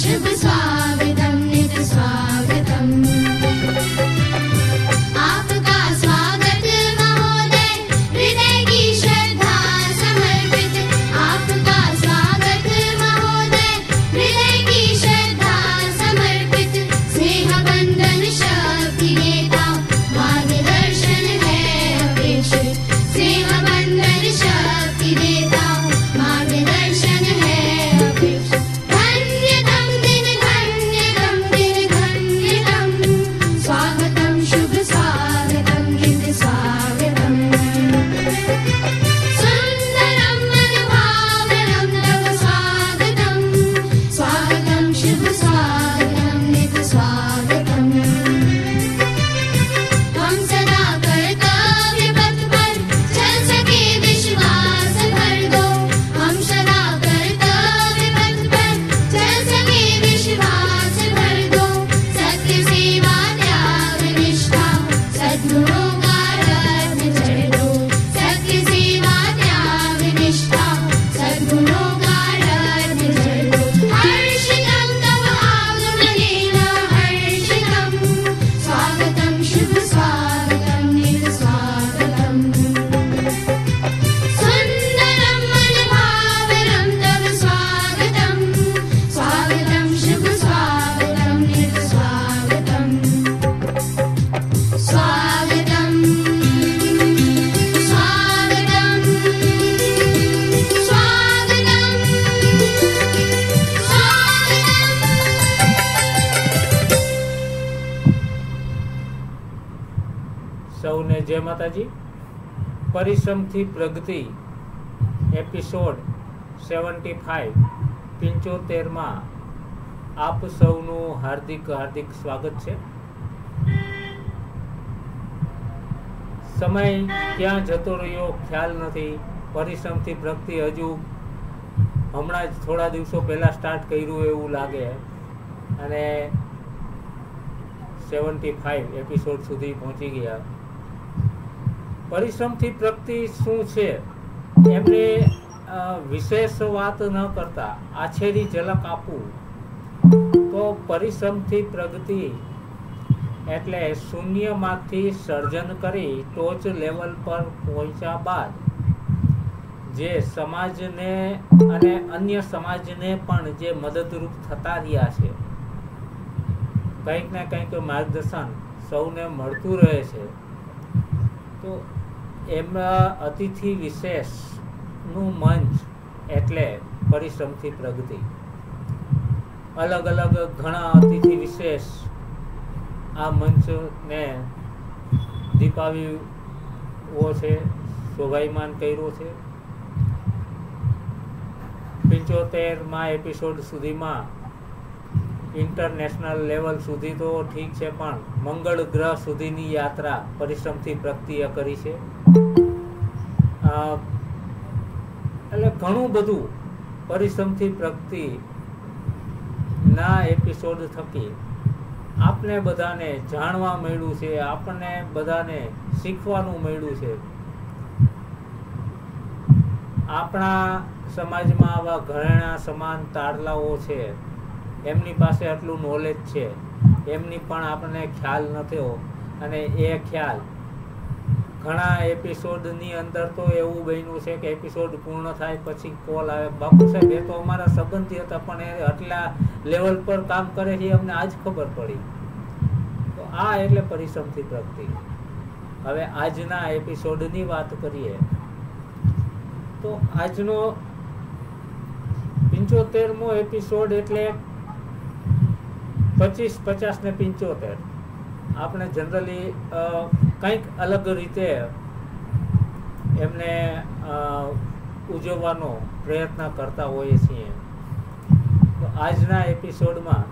शुभ स्वागतम नित स्वागतम। आपका स्वागत महोदय, हृदय की श्रद्धा समर्पित। आपका स्वागत महोदय, हृदय की श्रद्धा समर्पित। स्नेह बंधन शक्ति देता, मार्गदर्शन है अपेक्षित। स्नेह बंधन शक्ति देता, मार्गदर्शन है अपेक्षित। धन्यतम दिन धन्यतम दिन धन्यतम, स्वागतम शुभ स्वागतम नित स्वागतम। सुंदरम मनभावनम तव स्वागतम, स्वागतम शुभ स्वागतम नित स्वागतम। हम सदा कर्तव्य पथ पर चल सके विश्वास भर दो। हम सदा कर्तव्य पथ पर चल सके विश्वास भर दो। सत्य सेवा त्याग निष्ठा, सद्गुणों का रत्न चढ़ दो। सत्य सेवा त्याग निष्ठा, सद्गुणों का रत्न चढ़ दो। हर्षितम तव आगमनेन हर्षितम, स्वागतम शुभ स्वागतम नित स्वागतम। सुंदरम मनभावनम तव स्वागतम, स्वागतम शुभ स्वागतम नित स्वागतम। स्वागतम स्वागतम स्वागतम स्वागतम। સૌને જય માતાજી। પરિશ્રમથી પ્રગતિ એપિસોડ 75 75માં આપ સૌનું હાર્દિક હાર્દિક સ્વાગત છે। સમય ક્યાં જતો રહ્યો ખ્યાલ નથી। પરિશ્રમથી પ્રગતિ હજુ હમણાં જ થોડા દિવસો પહેલાં સ્ટાર્ટ કર્યું એવું લાગે અને 75 એપિસોડ સુધી પહોંચી ગયા। પરિશ્રમથી પ્રગતિ શું છે એમને વિશેષ વાત ન કરતા આછેરી ઝલક આપું તો પરિશ્રમથી પ્રગતિ એટલે શૂન્યમાંથી સર્જન કરી ટોચ લેવલ પર પહોંચ્યા બાદ જે સમાજને અને અન્ય સમાજને પણ જે મદદરૂપ થતા રહ્યા છે, કંઈક ને કંઈક માર્ગદર્શન સૌને મળતું રહે છે, તો એમાં અતિથિ વિશેષનું મંચ એટલે પરિશ્રમથી પ્રગતિ। અલગ અલગ ઘણા અતિથિ વિશેષ આ મંચને દીપાવ્યો છે, શોભાયમાન કર્યો છે। 75માં એપિસોડ સુધીમાં ઇન્ટરનેશનલ લેવલ સુધી તો ઠીક છે, પણ મંગળ ગ્રહ સુધીની યાત્રા પરિશ્રમથી પ્રગતિએ કરી છે। એટલે ઘણું બધું પરિશ્રમથી પ્રગતિના એપિસોડ થકી આપને બધાને જાણવા મળ્યું છે, આપણને બધાને શીખવાનું મળ્યું છે। આપણા સમાજમાં આવા ઘરેણા સમાન તારલાઓ છે, એમની પાસે આટલું નોલેજ છે, એમની પણ આપણને ખ્યાલ નથીઓ, અને એ ખ્યાલ ઘણા એપિસોડની અંદર તો એવું બન્યું છે કે એપિસોડ પૂર્ણ થાય પછી કોલ આવે, બાપુ સાહેબ એ તો અમારા સંબંધી હતા પણ એ આટલા લેવલ પર કામ કરે છે અમને આજ ખબર પડી। તો આ એટલે પરિશ્રમથી પ્રગતિ। હવે આજના એપિસોડની વાત કરીએ તો આજનો 75મો એપિસોડ એટલે 25, 50 ને 75 આપણે જનરલી કંઈક અલગ રીતે એમને ઉજવવાનો પ્રયત્ન કરતા હોઈએ છીએ। તો આજના એપિસોડમાં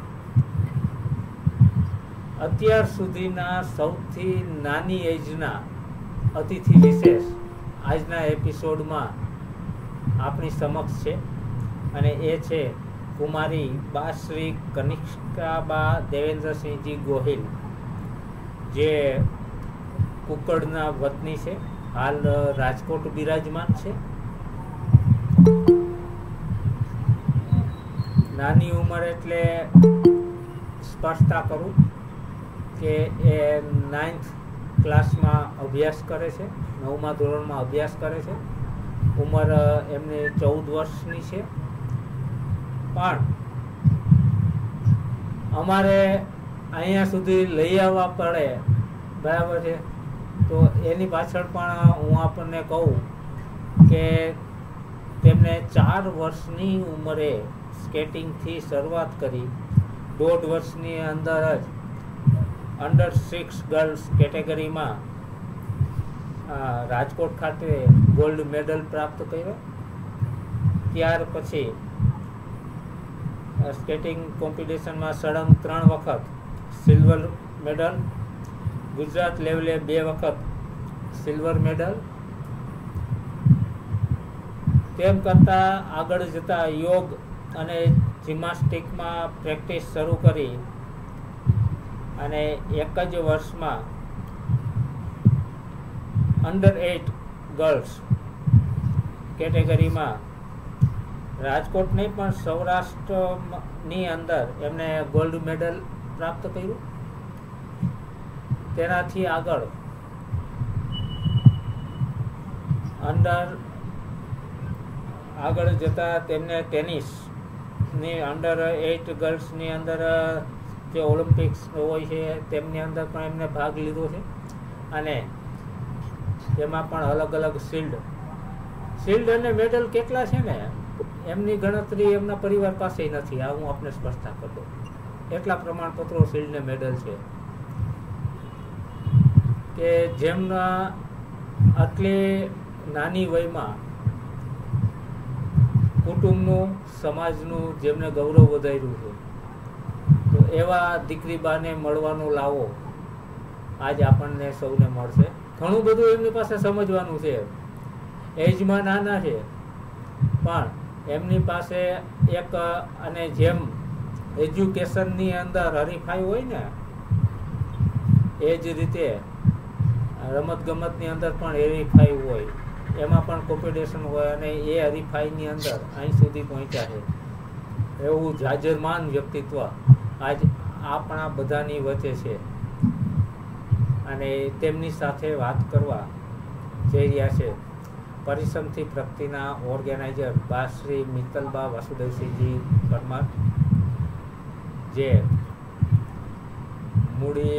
અત્યાર સુધીના સૌથી નાની એજના અતિથિ વિશેષ આજના એપિસોડમાં આપણી સમક્ષ છે, અને એ છે કુમારી બા શ્રી કનિષ્કાબા દેવેન્દ્રસિંહજી ગોહિલ, જે કુકડના વતની છે, હાલ રાજકોટ બિરાજમાન છે। નાની ઉંમર એટલે સ્પષ્ટતા કરું કે એ 9th ક્લાસમાં અભ્યાસ કરે છે, 9મા ધોરણમાં અભ્યાસ કરે છે. ઉંમર એમની 14 વર્ષની છે. પણ અમારે અહીંયા સુધી લઈ આવવા પડે, બરાબર છે, તો એની પાછળ પણ હું આપણને કહું કે તેમને 4 વર્ષની ઉંમરે સ્કેટિંગથી શરૂઆત કરી. 1.5 વર્ષની અંદર જ અંડર 6 ગર્લ્સ કેટેગરીમાં રાજકોટ ખાતે ગોલ્ડ મેડલ પ્રાપ્ત કર્યો. ત્યાર પછી સ્કેટિંગ કોમ્પિટિશનમાં સળંગ 3 વખત સિલ્વર મેડલ, ગુજરાત લેવલે 2 વખત સિલ્વર મેડલ. તેમ કરતાં આગળ જતા યોગ અને જિમ્નાસ્ટિકમાં પ્રેક્ટિસ શરૂ કરી અને એક જ વર્ષમાં અંડર 8 ગર્લ્સ કેટેગરીમાં રાજકોટ નહીં પણ સૌરાષ્ટ્રની અંદર એમને ગોલ્ડ મેડલ પ્રાપ્ત કર્યું. તેનાથી આગળ જતા તેમને ટેનિસની અંડર 8 ગર્લ્સની અંદર જે ઓલિમ્પિક્સ હોય છે તેમની અંદર પણ એમને ભાગ લીધો છે. અને તેમાં પણ અલગ અલગ શિલ્ડ અને મેડલ કેટલા છે ને એમની ગણતરી એમના પરિવાર પાસે નથી. આ હું આપને સ્પષ્ટતા કરતો, એટલા પ્રમાણપત્રો શિલ્ડ ને મેડલ છે કે જેમના આટલી નાની વયમાં કુટુંબનું, સમાજનું જેમને ગૌરવ વધાર્યું છે, તો એવા દીકરી બાને મળવાનો લાવો આજ આપણને સૌને મળશે. ઘણું બધું એમની પાસે સમજવાનું છે. એજમાં નાના છે પણ એમની પાસે એક, અને જેમ એજ્યુકેશનની અંદર હરીફાઈ હોય ને એ જ રીતે રમતગમતની અંદર પણ હરીફાઈ હોય, એમાં પણ કોમ્પિટિશન હોય અને એ હરીફાઈની અંદર અહીં સુધી પહોંચ્યા છે. એવું જાજરમાન વ્યક્તિત્વ આજ આપણા બધાની વચ્ચે છે. અને તેમની સાથે વાત કરવા જઈ રહ્યા છે પરિશ્રમથી પ્રગતિના ઓર્ગેનાઇઝર બા શ્રી મિત્તલબા વાસુદેવસિંહજી પરમાર, જે મૂડી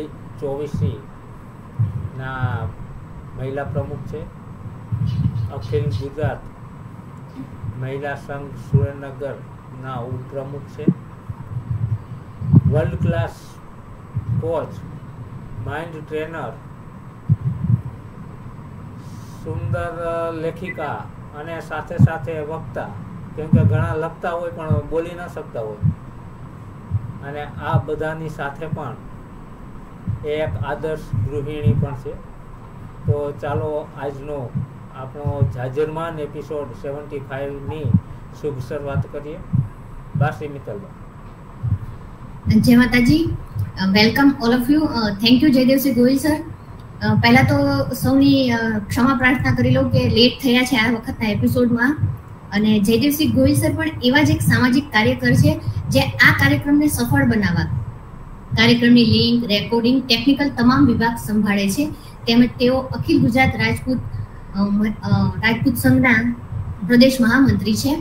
24ના મહિલા પ્રમુખ છે, અખિલ ગુજરાત મહિલા સંઘ સુરેન્દ્રનગરના ઉપપ્રમુખ છે, world class coach, mind trainer, સુંદર લેખિકા અને સાથે સાથે વક્તા, કેમ કે ઘણા લખતા હોય પણ બોલી ન શકતા હોય, અને આ બધાની સાથે પણ એક આદર્શ ગૃહિણી પણ છે. તો ચાલો આજનો આપણો જાજરમાન એપિસોડ 75ની શુભ શરૂઆત કરીએ. બાસી મિત્તલબા. જય માતાજી. Welcome all of you. Thank you Jaydevsinh Gohil sir. પહેલા તો સૌની ક્ષમા પ્રાર્થના કરી લઉં કે લેટ થયા છે આ વખતના એપિસોડમાં. અને જયદેવસિંહ ગોહિલ સર પણ એવા જ એક સામાજિક કાર્યકર છે જે આ કાર્યક્રમને સફળ બનાવવા કાર્યક્રમની લિંક, રેકોર્ડિંગ, ટેકનિકલ તમામ વિભાગ સંભાળે છે. તેમજ તેઓ અખિલ ગુજરાત રાજપૂત સંઘના પ્રદેશ મહામંત્રી છે.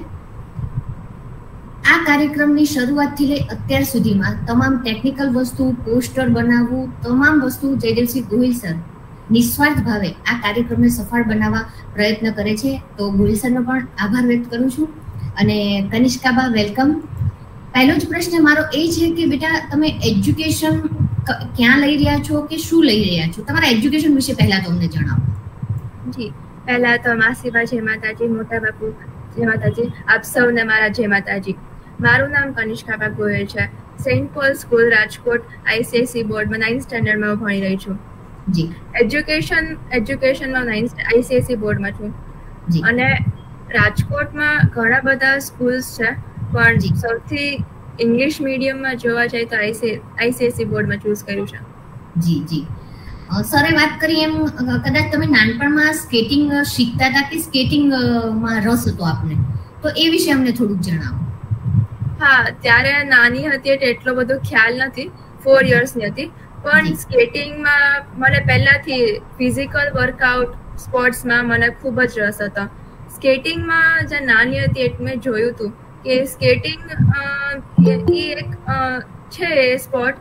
આ કાર્યક્રમની શરૂઆતથી લઈ અત્યાર સુધીમાં તમામ ટેકનિકલ વસ્તુ, પોસ્ટર બનાવવું, તમામ વસ્તુ જયદેવસિંહ ગોહિલ સર નિસ્વાર્થ ભાવે આ કાર્યક્રમને સફળ બનાવવા પ્રયત્ન કરે છે. તો ગોહિલ સરનો પણ આભાર વ્યક્ત કરું છું. અને કનિષ્કાબા, વેલકમ. પહેલો જ પ્રશ્ન મારો એ છે કે બેટા, તમે એજ્યુકેશન ક્યાં લઈ રહ્યા છો કે શું લઈ રહ્યા છો? તમારા એજ્યુકેશન વિશે પહેલા તો અમને જણાવો. જી, પહેલા તો માસીબા જય માતાજી, મોટા બાપુ જય માતાજી, આપ સૌને મારા જય માતાજી. મારું નામ કનિષ્કાબા ગોયલ છે. Saint Paul school Rajkot ICSE બોર્ડમાં 9th સ્ટેન્ડર્ડમાં ભણી રહી છું. જી. એજ્યુકેશનમાં ICSE બોર્ડમાં છું. જી. અને રાજકોટમાં ઘણા બધા સ્કૂલ્સ છે, પણ સૌથી ઇંગ્લિશ મીડિયમમાં જોવા જાય તો ICSE બોર્ડમાં ચૂઝ કર્યું છે. જી જી. સરે વાત કરી એમ કદાચ તમે નાનપણમાં સ્કેટિંગ શીખતા હતા કે સ્કેટિંગમાં રસ હતો આપને, તો એ વિશે અમને થોડુંક જણાવો. હા, ત્યારે નાની હતી એટલે એટલો બધો ખ્યાલ નથી, 4 yearsની હતી. પણ જી. સ્કેટિંગમાં મને પહેલાથી ફિઝિકલ વર્કઆઉટ સ્પોર્ટ્સમાં મને ખૂબ જ રસ હતો. સ્કેટિંગમાં જે નાની હતી એટલે મેં જોયું હતું કે સ્કેટિંગ એ એક છે સ્પોર્ટ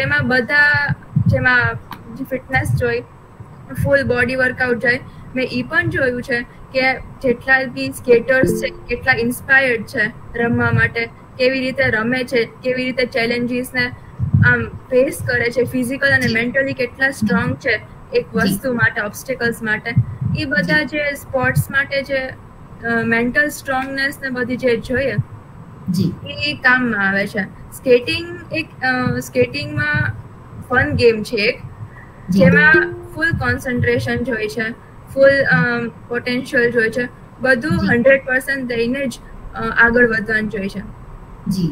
જેમાં ફિટનેસ જોઈ, ફૂલ બોડી વર્કઆઉટ જાય. મેં એ પણ જોયું છે કે જેટલા બી સ્કેટર્સ છે કેટલા ઇન્સ્પાયર્ડ છે રમવા માટે, કેવી રીતે રમે છે, કેવી રીતે ચેલેન્જીસને આમ ફેસ કરે છે, ફિઝિકલ અને મેન્ટલી કેટલા સ્ટ્રોંગ છે એક વસ્તુ માટે, ઓબ્સ્ટિકલ્સ માટે. એ બધા જે સ્પોર્ટ્સ માટે જે મેન્ટલ સ્ટ્રોંગનેસ ને બધી જે જોઈએ જી એ કામમાં આવે છે. સ્કેટિંગમાં ફન ગેમ છે એક, જી જેમાં ફૂલ કોન્સન્ટ્રેશન જોઈએ છે, ફૂલ પોટેન્શિયલ જોઈએ છે, બધું જી. 100% દઈને જ આગળ વધવાનું જોઈએ છે. જી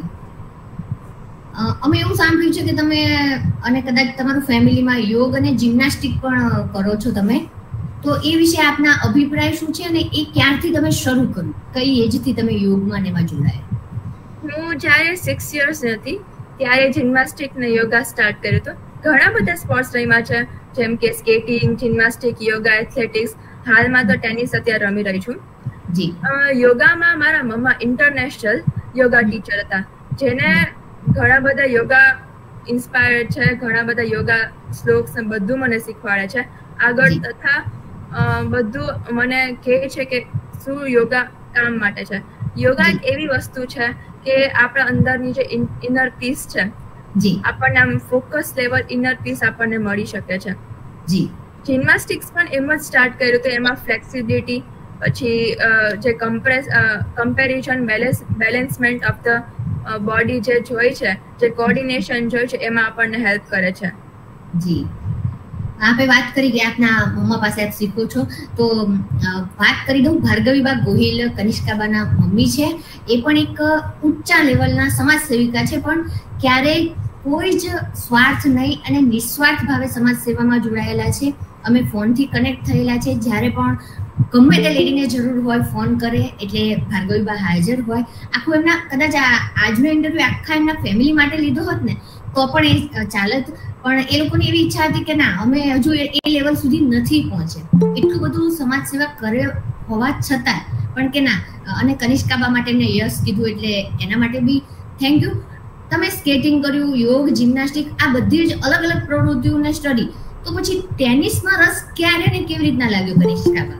અમે એવું સાંભળ્યું છે કે તમે અને કદાચ તમારું ફેમિલીમાં યોગ અને જિમ્નાસ્ટિક પણ કરો છો તમે, તો એ વિશે આપના અભિપ્રાય શું છે અને એ ક્યારથી તમે શરૂ કર્યું, કઈ એજથી તમે યોગમાં ને એમાં જોડાયા? હું જ્યારે 6 yearsની હતી ત્યારે જિમ્નાસ્ટિક ને યોગા સ્ટાર્ટ કર્યું હતું. ઘણા બધા સ્પોર્ટ્સ રમ્યા છે, જેમ કે સ્કેટિંગ, જિમ્નાસ્ટિક, યોગા, એથ્લેટિક્સ. હાલમાં તો ટેનિસ અત્યારે રમી રહી છું. જી યોગામાં મારા મમ્મા ઇન્ટરનેશનલ યોગા ટીચર હતા, જેને ઘણા બધા યોગા ઇન્સ્પાયર્ડ છે, ઘણા બધા યોગા શ્લોક્સ ને બધું મને શીખવાડે છે આગળ, તથા બધું મને કહે છે કે શું યોગા કામ માટે છે. યોગા એક એવી વસ્તુ છે કે આપણા અંદરની જે ઇનર પીસ છે, જી આપણને આમ ફોકસ લેવલ ઇનર પીસ આપણને મળી શકે છે. જી જિમ્નાસ્ટિક્સ પણ એમ જ સ્ટાર્ટ કર્યું હતું. એમાં ફ્લેક્સિબિલિટી, પછી જે comparison, balancement of the body જે જોઈ છે, જે કોર્ડિનેશન જોઈ છે, એમાં આપણને હેલ્પ કરે છે. જી આપે વાત કરી કે આપના મમ્મા પાસે આપ શીખો છો, તો વાત કરી દઉં. ભાર્ગવીબા ગોહિલ કનિષ્કાબાના મમ્મી છે, એ પણ એક ઊંચા લેવલના સમાજ સેવિકા છે, પણ ક્યારેય કોઈ જ સ્વાર્થ નહીં અને નિસ્વાર્થ ભાવે સમાજ સેવામાં જોડાયેલા છે. અમે ફોનથી કનેક્ટ થયેલા છે, જ્યારે પણ ગમે તે લેડીને જરૂર હોય ફોન કરે એટલે ભાર્ગવીબા હાજર હોય. આખું એમના કદાચ આજનો ઇન્ટરવ્યુ આખા એમના ફેમિલી માટે લીધો હોત ને તો પણ એ ચાલત, પણ એ લોકોની એવી ઈચ્છા હતી કે ના, અમે હજુ એ લેવલ સુધી નથી પહોંચે. એટલું બધું સમાજ સેવા કરે હોવા છતાં પણ કે ના, અને કનિષ્કાબા માટે એમને યશ કીધું એટલે એના માટે બી થેન્ક યુ. તમે સ્કેટિંગ કર્યું, યોગ, જિમ્નાસ્ટિક, આ બધી જ અલગ અલગ પ્રવૃત્તિઓને સ્ટડી, તો પછી ટેનિસમાં રસ ક્યારે ને કેવી રીતના લાગ્યો કનિષ્કાબા?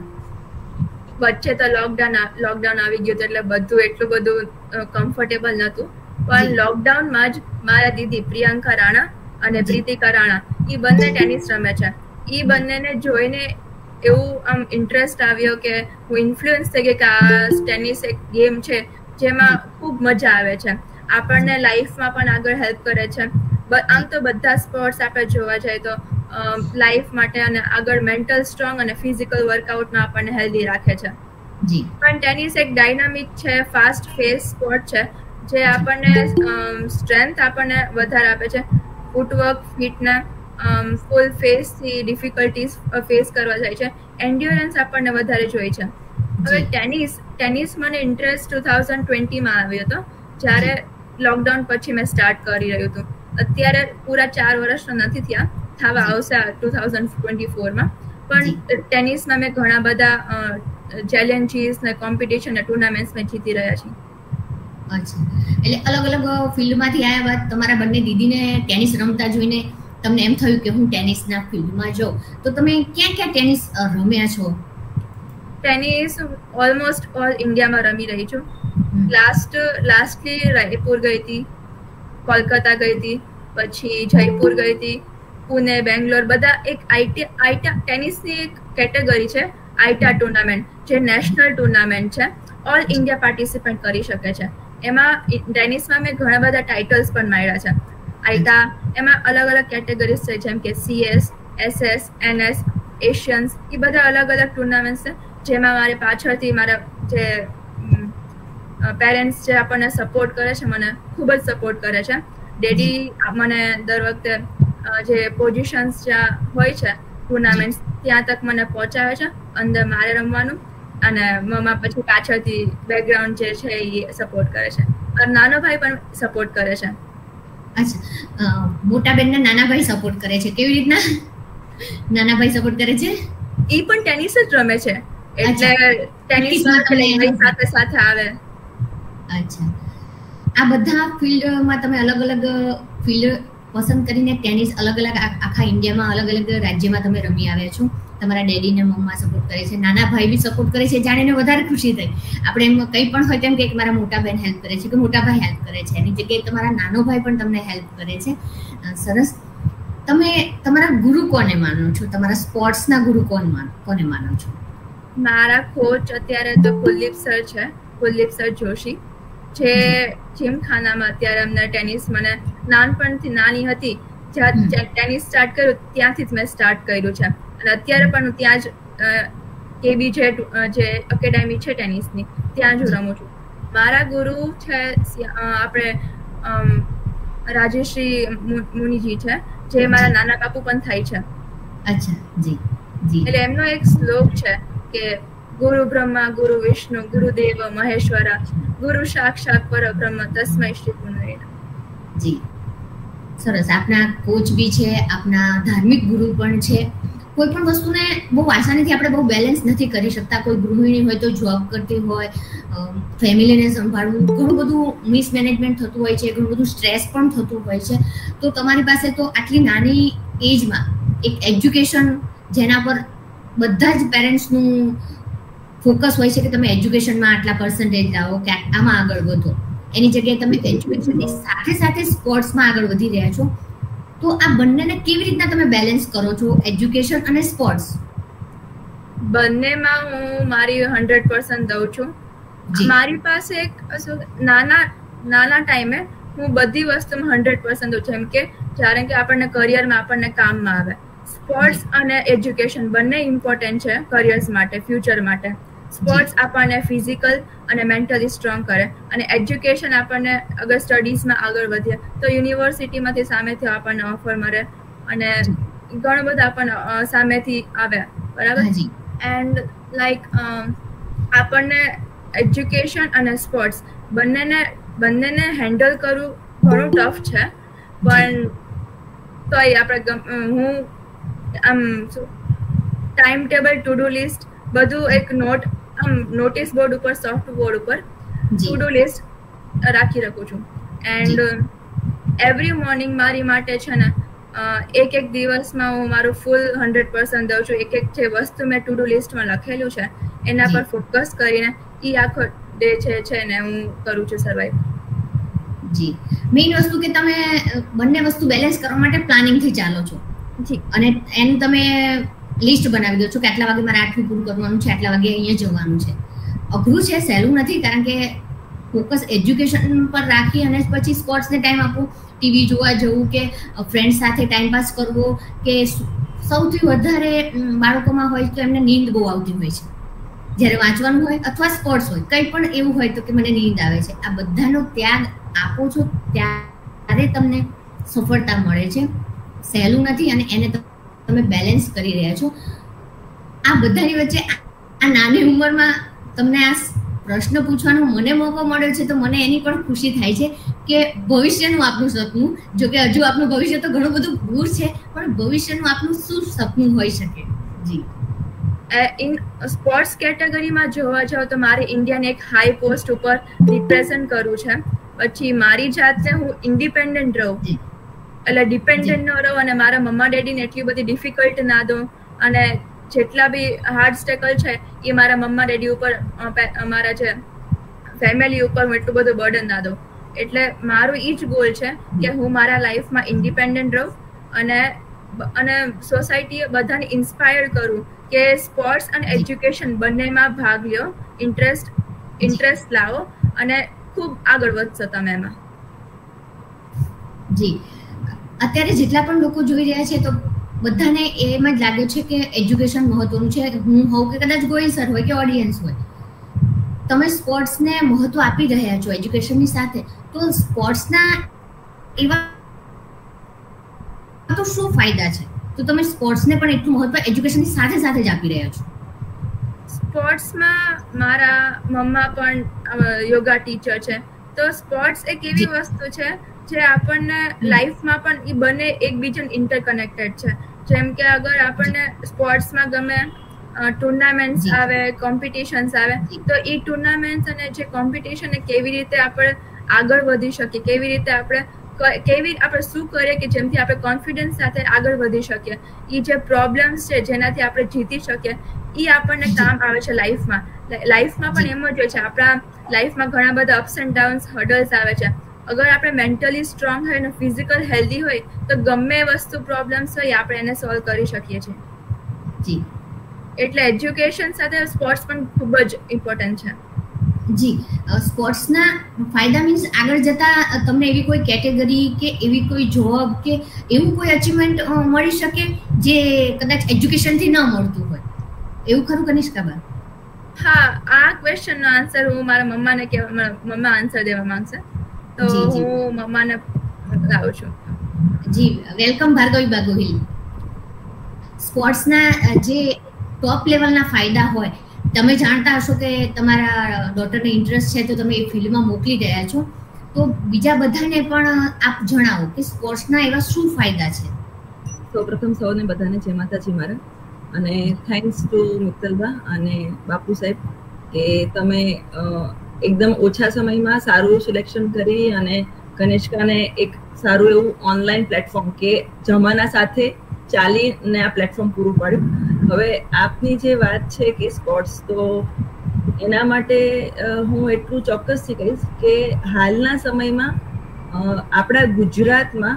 વચ્ચે તો લોકડાઉન આવી ગયું એટલે બધું એટલું બધું કમ્ફર્ટેબલ નહોતું, પણ લોકડાઉનમાં જ મારા દીદી પ્રિયંકા રાણા અને પ્રીતિકા રાણા એ બંને ટેનિસ રમે છે. એ બંનેને જોઈને એવું આમ ઇન્ટરેસ્ટ આવ્યો કે હું ઇન્ફ્લુઅન્સ થઈ ગઈ કે આ ટેનિસ એક ગેમ છે જેમાં ખૂબ મજા આવે છે, આપણને લાઈફમાં પણ આગળ હેલ્પ કરે છે. આમ તો બધા સ્પોર્ટ્સ આપણે જોવા જઈએ તો લાઈફ માટે અને આગળ મેન્ટલ સ્ટ્રોંગ અને ફિઝિકલ વર્કઆઉટમાં આપણને હેલ્ધી રાખે છે. જી પણ ટેનિસ એક ડાયનામિક છે, ફાસ્ટ ફેસ સ્પોર્ટ છે, જે આપણને સ્ટ્રેન્થ આપણને વધારે આપે છે, ફૂટવર્ક, ફિટને ફૂલ ફેસથી ડિફિકલ્ટીઝ ફેસ કરવા જાય છે, એન્ડ્યોરન્સ આપણને વધારે જોઈએ છે. હવે ટેનિસ મને ઇન્ટરેસ્ટ 2020માં આવ્યો હતો, જ્યારે લોકડાઉન પછી મેં સ્ટાર્ટ કરી રહ્યું હતું. અત્યારે પૂરા 4 વર્ષ નથી થયા, થવા આવશે 2024માં. પણ ટેનિસમાં મેં ઘણા બધા ચેલેન્જીસ ને કોમ્પિટિશન ને ટુર્નામેન્ટ્સ મેં જીતી રહ્યા છીએ. અચ્છા, એટલે અલગ અલગ ફિલ્ડમાંથી આવ્યા બાદ તમારા બંને દીદીને ટેનિસ રમતા જોઈને તમને એમ થયું કે હું ટેનિસના ફિલ્ડમાં જાઉં, તો તમે ક્યાં ક્યાં ટેનિસ રમ્યા છો? ટેનિસ ઓલમોસ્ટ ઓલ ઇન્ડિયામાં રમી રહી છું. લાસ્ટલી રાયપુર ગઈ હતી, કોલકાતા ગઈ હતી, પછી જયપુર ગઈ હતી, પુણે, બેંગ્લોર, બધા એક આઈટા ટેનિસની એક કેટેગરી છે, આઈટા ટુર્નામેન્ટ, જે નેશનલ ટુર્નામેન્ટ છે, ઓલ ઇન્ડિયા પાર્ટિસિપેટ કરી શકે છે. એમાં ટેનિસમાં મેં ઘણા બધા ટાઇટલ્સ પણ મળ્યા છે. આઈટા એમાં અલગ અલગ કેટેગરીઝ છે, જેમ કે CS, SS, NS, એશિયન્સ, એ બધા અલગ અલગ ટુર્નામેન્ટ્સ છે, જેમાં મારે પાછળથી મારા જે પેરેન્ટ્સ જે આપણને સપોર્ટ કરે છે, મને ખૂબ જ સપોર્ટ કરે છે. ડેડી મને દર વખતે જે પોઝિશન્સ જ્યાં હોય છે ટુર્નામેન્ટ્સ ત્યાં તક મને પહોંચાવે છે, અંદર મારે રમવાનું, અને મમ્મા પછી પાછળથી બેકગ્રાઉન્ડ જે છે એ સપોર્ટ કરે છે. અને નાનો ભાઈ પણ સપોર્ટ કરે છે. અચ્છા, મોટા બેનને નાના ભાઈ સપોર્ટ કરે છે. કેવી રીતના નાના ભાઈ સપોર્ટ કરે છે? એ પણ ટેનિસ જ રમે છે, એટલે ટેનિસમાં સાથે સાથે આવે. અચ્છા, આ બધા ફિલ્ડમાં તમે અલગ અલગ ફિલ્ડ પસંદ કરીને ટેનિસ અલગ અલગ આખા ઇન્ડિયામાં અલગ અલગ રાજ્યમાં તમે રમી આવ્યા છો. તમારા ડેડી ને મમ્મા સપોર્ટ કરે છે, નાના ભાઈ બી સપોર્ટ કરે છે. જાણીને વધારે ખુશી થઈ. આપણે એમ કંઈ પણ હોય તેમ કે મારા મોટા બેન હેલ્પ કરે છે કે મોટા ભાઈ હેલ્પ કરે છે, એની જગ્યાએ તમારા નાનો ભાઈ પણ તમને હેલ્પ કરે છે. સરસ. તમે તમારા ગુરુ કોને માનો છો? તમારા સ્પોર્ટ્સના ગુરુ કોને માનો છો? મારા કોચ અત્યારે તો કુલદીપ સર છે, કુલદીપ સર જોશી, જે જીમખાનામાં અત્યારે અમને ટેનિસ, મને નાનપણથી નાની હતી જ્યાં ટેનિસ સ્ટાર્ટ કર્યું ત્યાંથી જ મેં સ્ટાર્ટ કર્યું છે, અને અત્યારે પણ ત્યાં જ કેબી જે એકેડેમી છે ટેનિસની ત્યાં જ હું રમું છું. મારા ગુરુ છે આપણે રાજેશ્રી મુનિજી છે, જે મારા નાના બાપુ પણ થાય છે. અચ્છા, જી જી. એટલે એમનો એક શ્લોક છે કે ગુરુ બ્રહ્મા ગુરુ વિષ્ણુ ગુરુદેવ મહેશ્વરા ગુરુ સાક્ષાત પરબ્રહ્મ તસ્મૈ શ્રી ગુરવે નમઃ. જી, સરસ. આપના કોચ બી છે, આપના ધાર્મિક ગુરુ પણ છે. કોઈ પણ વસ્તુને બહુ આસાનીથી આપણે બહુ બેલેન્સ નથી કરી શકતા. કોઈ ગૃહિણી હોય તો જોબ કરતી હોય, ફેમિલીને સંભાળવું, ઘણું બધું મિસમેનેજમેન્ટ થતું હોય છે, ઘણું બધું સ્ટ્રેસ પણ થતું હોય છે. તો તમારી પાસે તો આટલી નાની એજમાં એક એજ્યુકેશન, જેના પર બધા જ પેરેન્ટ્સનું ફોકસ હોય છે કે તમે એજ્યુકેશનમાં આટલા પર્સન્ટેજ લાવો કે આમાં આગળ વધો, એની જગ્યાએ તમે એજ્યુકેશનની સાથે સાથે સ્પોર્ટ્સમાં આગળ વધી રહ્યા છો. તો આ બંનેને કેવી રીતના તમે બેલેન્સ કરો છો, એજ્યુકેશન અને સ્પોર્ટ્સ? બંનેમાં હું મારી 100% દઉં છું. મારી પાસે એક નાના ટાઈમે હું બધી વસ્તુમાં 100% દઉં છું, જેમ કે જ્યારે કે આપણને કરિયરમાં આપણને કામમાં આવે. સ્પોર્ટ્સ અને એજ્યુકેશન બંને ઇમ્પોર્ટન્ટ છે કરિયર્સ માટે, ફ્યુચર માટે. સ્પોર્ટ્સ આપણને ફિઝિકલ અને મેન્ટલી સ્ટ્રોંગ કરે, અને એજ્યુકેશન આપણને અગર સ્ટડીઝમાં આગળ વધીએ તો યુનિવર્સિટીમાંથી સામેથી આપણને ઓફર મળે, અને ઘણું બધું આપણને સામેથી આવે, બરાબર. એન્ડ લાઈક આપણને એજ્યુકેશન અને સ્પોર્ટ્સ બંનેને હેન્ડલ કરવું ઘણું ટફ છે, પણ તોય આપણે હું આમ time table, to do list બધું એક નોટિસ બોર્ડ ઉપર, સોફ્ટ બોર્ડ ઉપર ટુ ડુ લિસ્ટ રાખી રાખું છું. એન્ડ એવરી મોર્નિંગ મારી માટે છે ને એક દિવસમાં હું મારું ફૂલ 100% દઉં છું. એક જે વસ્તુ મેં ટુ ડુ લિસ્ટમાં લખેલું છે એના પર ફોકસ કરીને એ આખો ડે છે ને હું કરું છું સર્વાઈવ. જી, મેઇન વસ્તુ કે તમે બંને વસ્તુ બેલેન્સ કરવા માટે પ્લાનિંગથી ચાલો છો. જી, અને એનું તમે લિસ્ટ બનાવી દો છો કે આટલા વાગે મારે આટલું પૂરું કરવાનું છે, આટલા વાગે અહીંયા જવાનું છે. અઘરું છે, સહેલું નથી, કારણ કે ફોકસ એજ્યુકેશન પર રાખી અને પછી સ્પોર્ટ્સને ટાઈમ આપવું, ટીવી જોવા જવું કે ફ્રેન્ડ સાથે ટાઈમ પાસ કરવો, કે સૌથી વધારે બાળકોમાં હોય તો એમને નીંદ બહુ આવતી હોય છે જ્યારે વાંચવાનું હોય અથવા સ્પોર્ટ્સ હોય, કંઈ પણ એવું હોય તો કે મને નીંદ આવે છે. આ બધાનો ત્યાગ આપો છો ત્યારે તમને સફળતા મળે છે. સહેલું નથી, અને એને તમે બેલેન્સ કરી રહ્યા છો. આ બધાની વચ્ચે આ નાની ઉંમરમાં તમને આ પ્રશ્ન પૂછવાનો મને મોકો મળ્યો છે, તો મને એની પણ ખુશી થાય છે કે ભવિષ્યનું આપનું સપનું, જો કે હજુ આપનું ભવિષ્ય તો ઘણું બધું દૂર છે, પણ ભવિષ્યનું આપનું શું સપનું હોઈ શકે? જી, ઇન સ્પોર્ટ્સ કેટેગરીમાં જોવા જાવ તો મારે ઇન્ડિયાને એક હાઈ પોસ્ટ ઉપર રિપ્રેઝન્ટ કરવું છે. પછી મારી જાતને હું ઇન્ડિપેન્ડન્ટ રહું, એટલે ડિપેન્ડન્ટ ન રહું, અને મારા મમ્મા ડેડીને એટલી બધી ડિફિકલ્ટ ના દઉં, અને જેટલા બી હાર્ડ સ્ટ્રગલ છે એ મારા મમ્મા ડેડી ઉપર, મારા જે ફેમિલી ઉપર હું એટલું બધું બર્ડન ના દઉં. એટલે મારું એ જ ગોલ છે કે હું મારા લાઈફમાં ઇન્ડિપેન્ડન્ટ રહું, અને સોસાયટી બધાને ઇન્સ્પાયર કરું કે સ્પોર્ટ્સ અને એજ્યુકેશન બંનેમાં ભાગ લ્યો, ઇન્ટરેસ્ટ લાવો, અને ખૂબ આગળ વધશો તમે એમાં. જી, અત્યારે જેટલા પણ લોકો જોઈ રહ્યા છે તો બધાને એમ જ લાગે છે કે એજ્યુકેશન મહત્વનું છે. હું હોઉં કે કદાચ ગોયલ સર હોય કે ઓડિયન્સ હોય, તમે સ્પોર્ટ્સને મહત્વ આપી રહ્યા છો એજ્યુકેશનની સાથે, તો સ્પોર્ટ્સના એવા તો શું ફાયદા છે? તો તમે સ્પોર્ટ્સને પણ એટલું મહત્વ એજ્યુકેશનની સાથે સાથે જ આપી રહ્યા છો. સ્પોર્ટ્સમાં મારા મમ્મા પણ યોગા ટીચર છે, તો સ્પોર્ટ્સ એક એવી વસ્તુ છે જે આપણને લાઈફમાં પણ એ બંને એકબીજાને ઇન્ટરકનેક્ટેડ છે. જેમ કે અગર આપણને સ્પોર્ટ્સમાં ગમે ટુર્નામેન્ટ્સ આવે, કોમ્પિટિશન્સ આવે, તો એ ટુર્નામેન્ટ્સ અને જે કોમ્પિટિશન કેવી રીતે આપણે આગળ વધી શકીએ, કેવી રીતે આપણે શું કરીએ કે જેમથી આપણે કોન્ફિડન્સ સાથે આગળ વધી શકીએ, એ જે પ્રોબ્લેમ્સ છે જેનાથી આપણે જીતી શકીએ, એ આપણને કામ આવે છે લાઈફમાં. લાઈફમાં પણ એમ જ હોય છે, આપણા લાઈફમાં ઘણા બધા અપ્સ એન્ડ ડાઉન્સ, હર્ડલ્સ આવે છે. અગર આપણે મેન્ટલી સ્ટ્રોંગ હોય અને ફિઝિકલ હેલ્ધી હોય તો ગમે વસ્તુ પ્રોબ્લેમ્સ હોય આપણે એને સોલ્વ કરી શકીએ છીએ. જી, એટલે એજ્યુકેશન સાથે સ્પોર્ટ્સ પણ ખૂબ જ ઇમ્પોર્ટન્ટ છે. જી, સ્પોર્ટ્સના ફાયદા મીન્સ આગળ જતા તમને એવી કોઈ કેટેગરી કે એવી કોઈ જોબ કે એવું કોઈ અચીવમેન્ટ મળી શકે જે કદાચ એજ્યુકેશનથી ન મળતું હોય, એવું ખરું કનિષ્કાબા? હા, આ ક્વેશ્ચનનો આન્સર હું મારા મમ્માને કહેવા, મમ્મા આન્સર દેવા માંગશે, તો હું મમ્માને લાવું છું. જી, વેલકમ ભાર્ગવીબા ગોહિલ. સ્પોર્ટ્સના જે ટોપ લેવલના ફાયદા હોય, તમે જાણતા હશો કે તમારા ડોટરને ઇન્ટરેસ્ટ છે તો તમે એ ફિલ્ડમાં મોકલી રહ્યા છો, તો બીજા બધાને પણ આપ જણાવો કે સ્પોર્ટ્સના એવા શું ફાયદા છે. સૌપ્રથમ સૌને બધાને જય માતાજી મારા, અને થેન્ક્સ ટુ મિત્તલબા અને બાપુ સાહેબ કે તમે એકદમ ઓછા સમયમાં સારું સિલેક્શન કરી અને કનિષ્કાને એક સારું એવું ઓનલાઈન પ્લેટફોર્મ કે જમાના સાથે ચાલીને આ પ્લેટફોર્મ પૂરું પાડ્યું. હવે આપની જે વાત છે કે સ્પોર્ટ્સ, તો એના માટે હું એટલું ચોક્કસથી કહીશ કે હાલના સમયમાં આપણા ગુજરાતમાં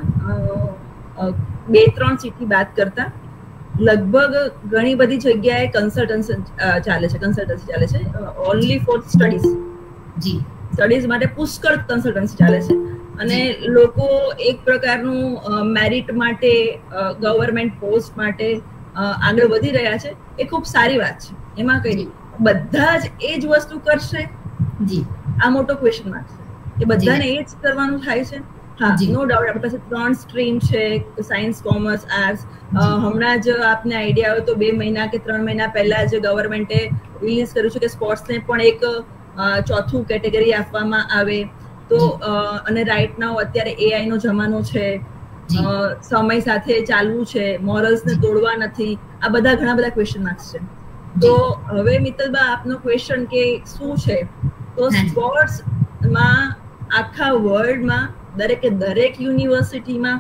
2-3 સિટી બાદ કરતા લગભગ ઘણી બધી જગ્યાએ કન્સલ્ટન્સી ચાલે છે ઓનલી ફોર સ્ટડીઝ. જી, સ્ટડીઝ માટે પુષ્કળ કન્સલ્ટન્સી ચાલે છે અને લોકો એક પ્રકારનું મેરિટ માટે, ગવર્મેન્ટ પોસ્ટ માટે આગળ વધી રહ્યા છે. એ ખૂબ સારી વાત છે, એમાં કઈ બધા જ એ જ વસ્તુ કરશે જી, આ મોટો ક્વેશ્ચન માર્ક છે કે બધાને એ જ કરવાનું થાય છે. હા, નો ડાઉટ આપણી પાસે 3 સ્ટ્રીમ છે, સાયન્સ, કોમર્સ, આર્ટ્સ. હમણાં જ આપને આઈડિયા હોય તો 2 મહિના કે 3 મહિના પહેલા જ ગવર્મેન્ટે રિલીઝ કર્યું છે કે સ્પોર્ટ્સને પણ એક ચોથું કેટેગરી આપવામાં આવે. તો અને રાઈટ નાઉ અત્યારે AI નો જમાનો છે, સમય સાથે ચાલવું છે, મોરલ્સને તોડવા નથી, આ બધા ઘણા બધા ક્વેશ્ચન માર્ક્સ છે. તો હવે મિત્તલબા આપનો ક્વેશ્ચન કે શું છે, તો સ્પોર્ટ્સમાં આખા વર્લ્ડમાં દરેક યુનિવર્સિટીમાં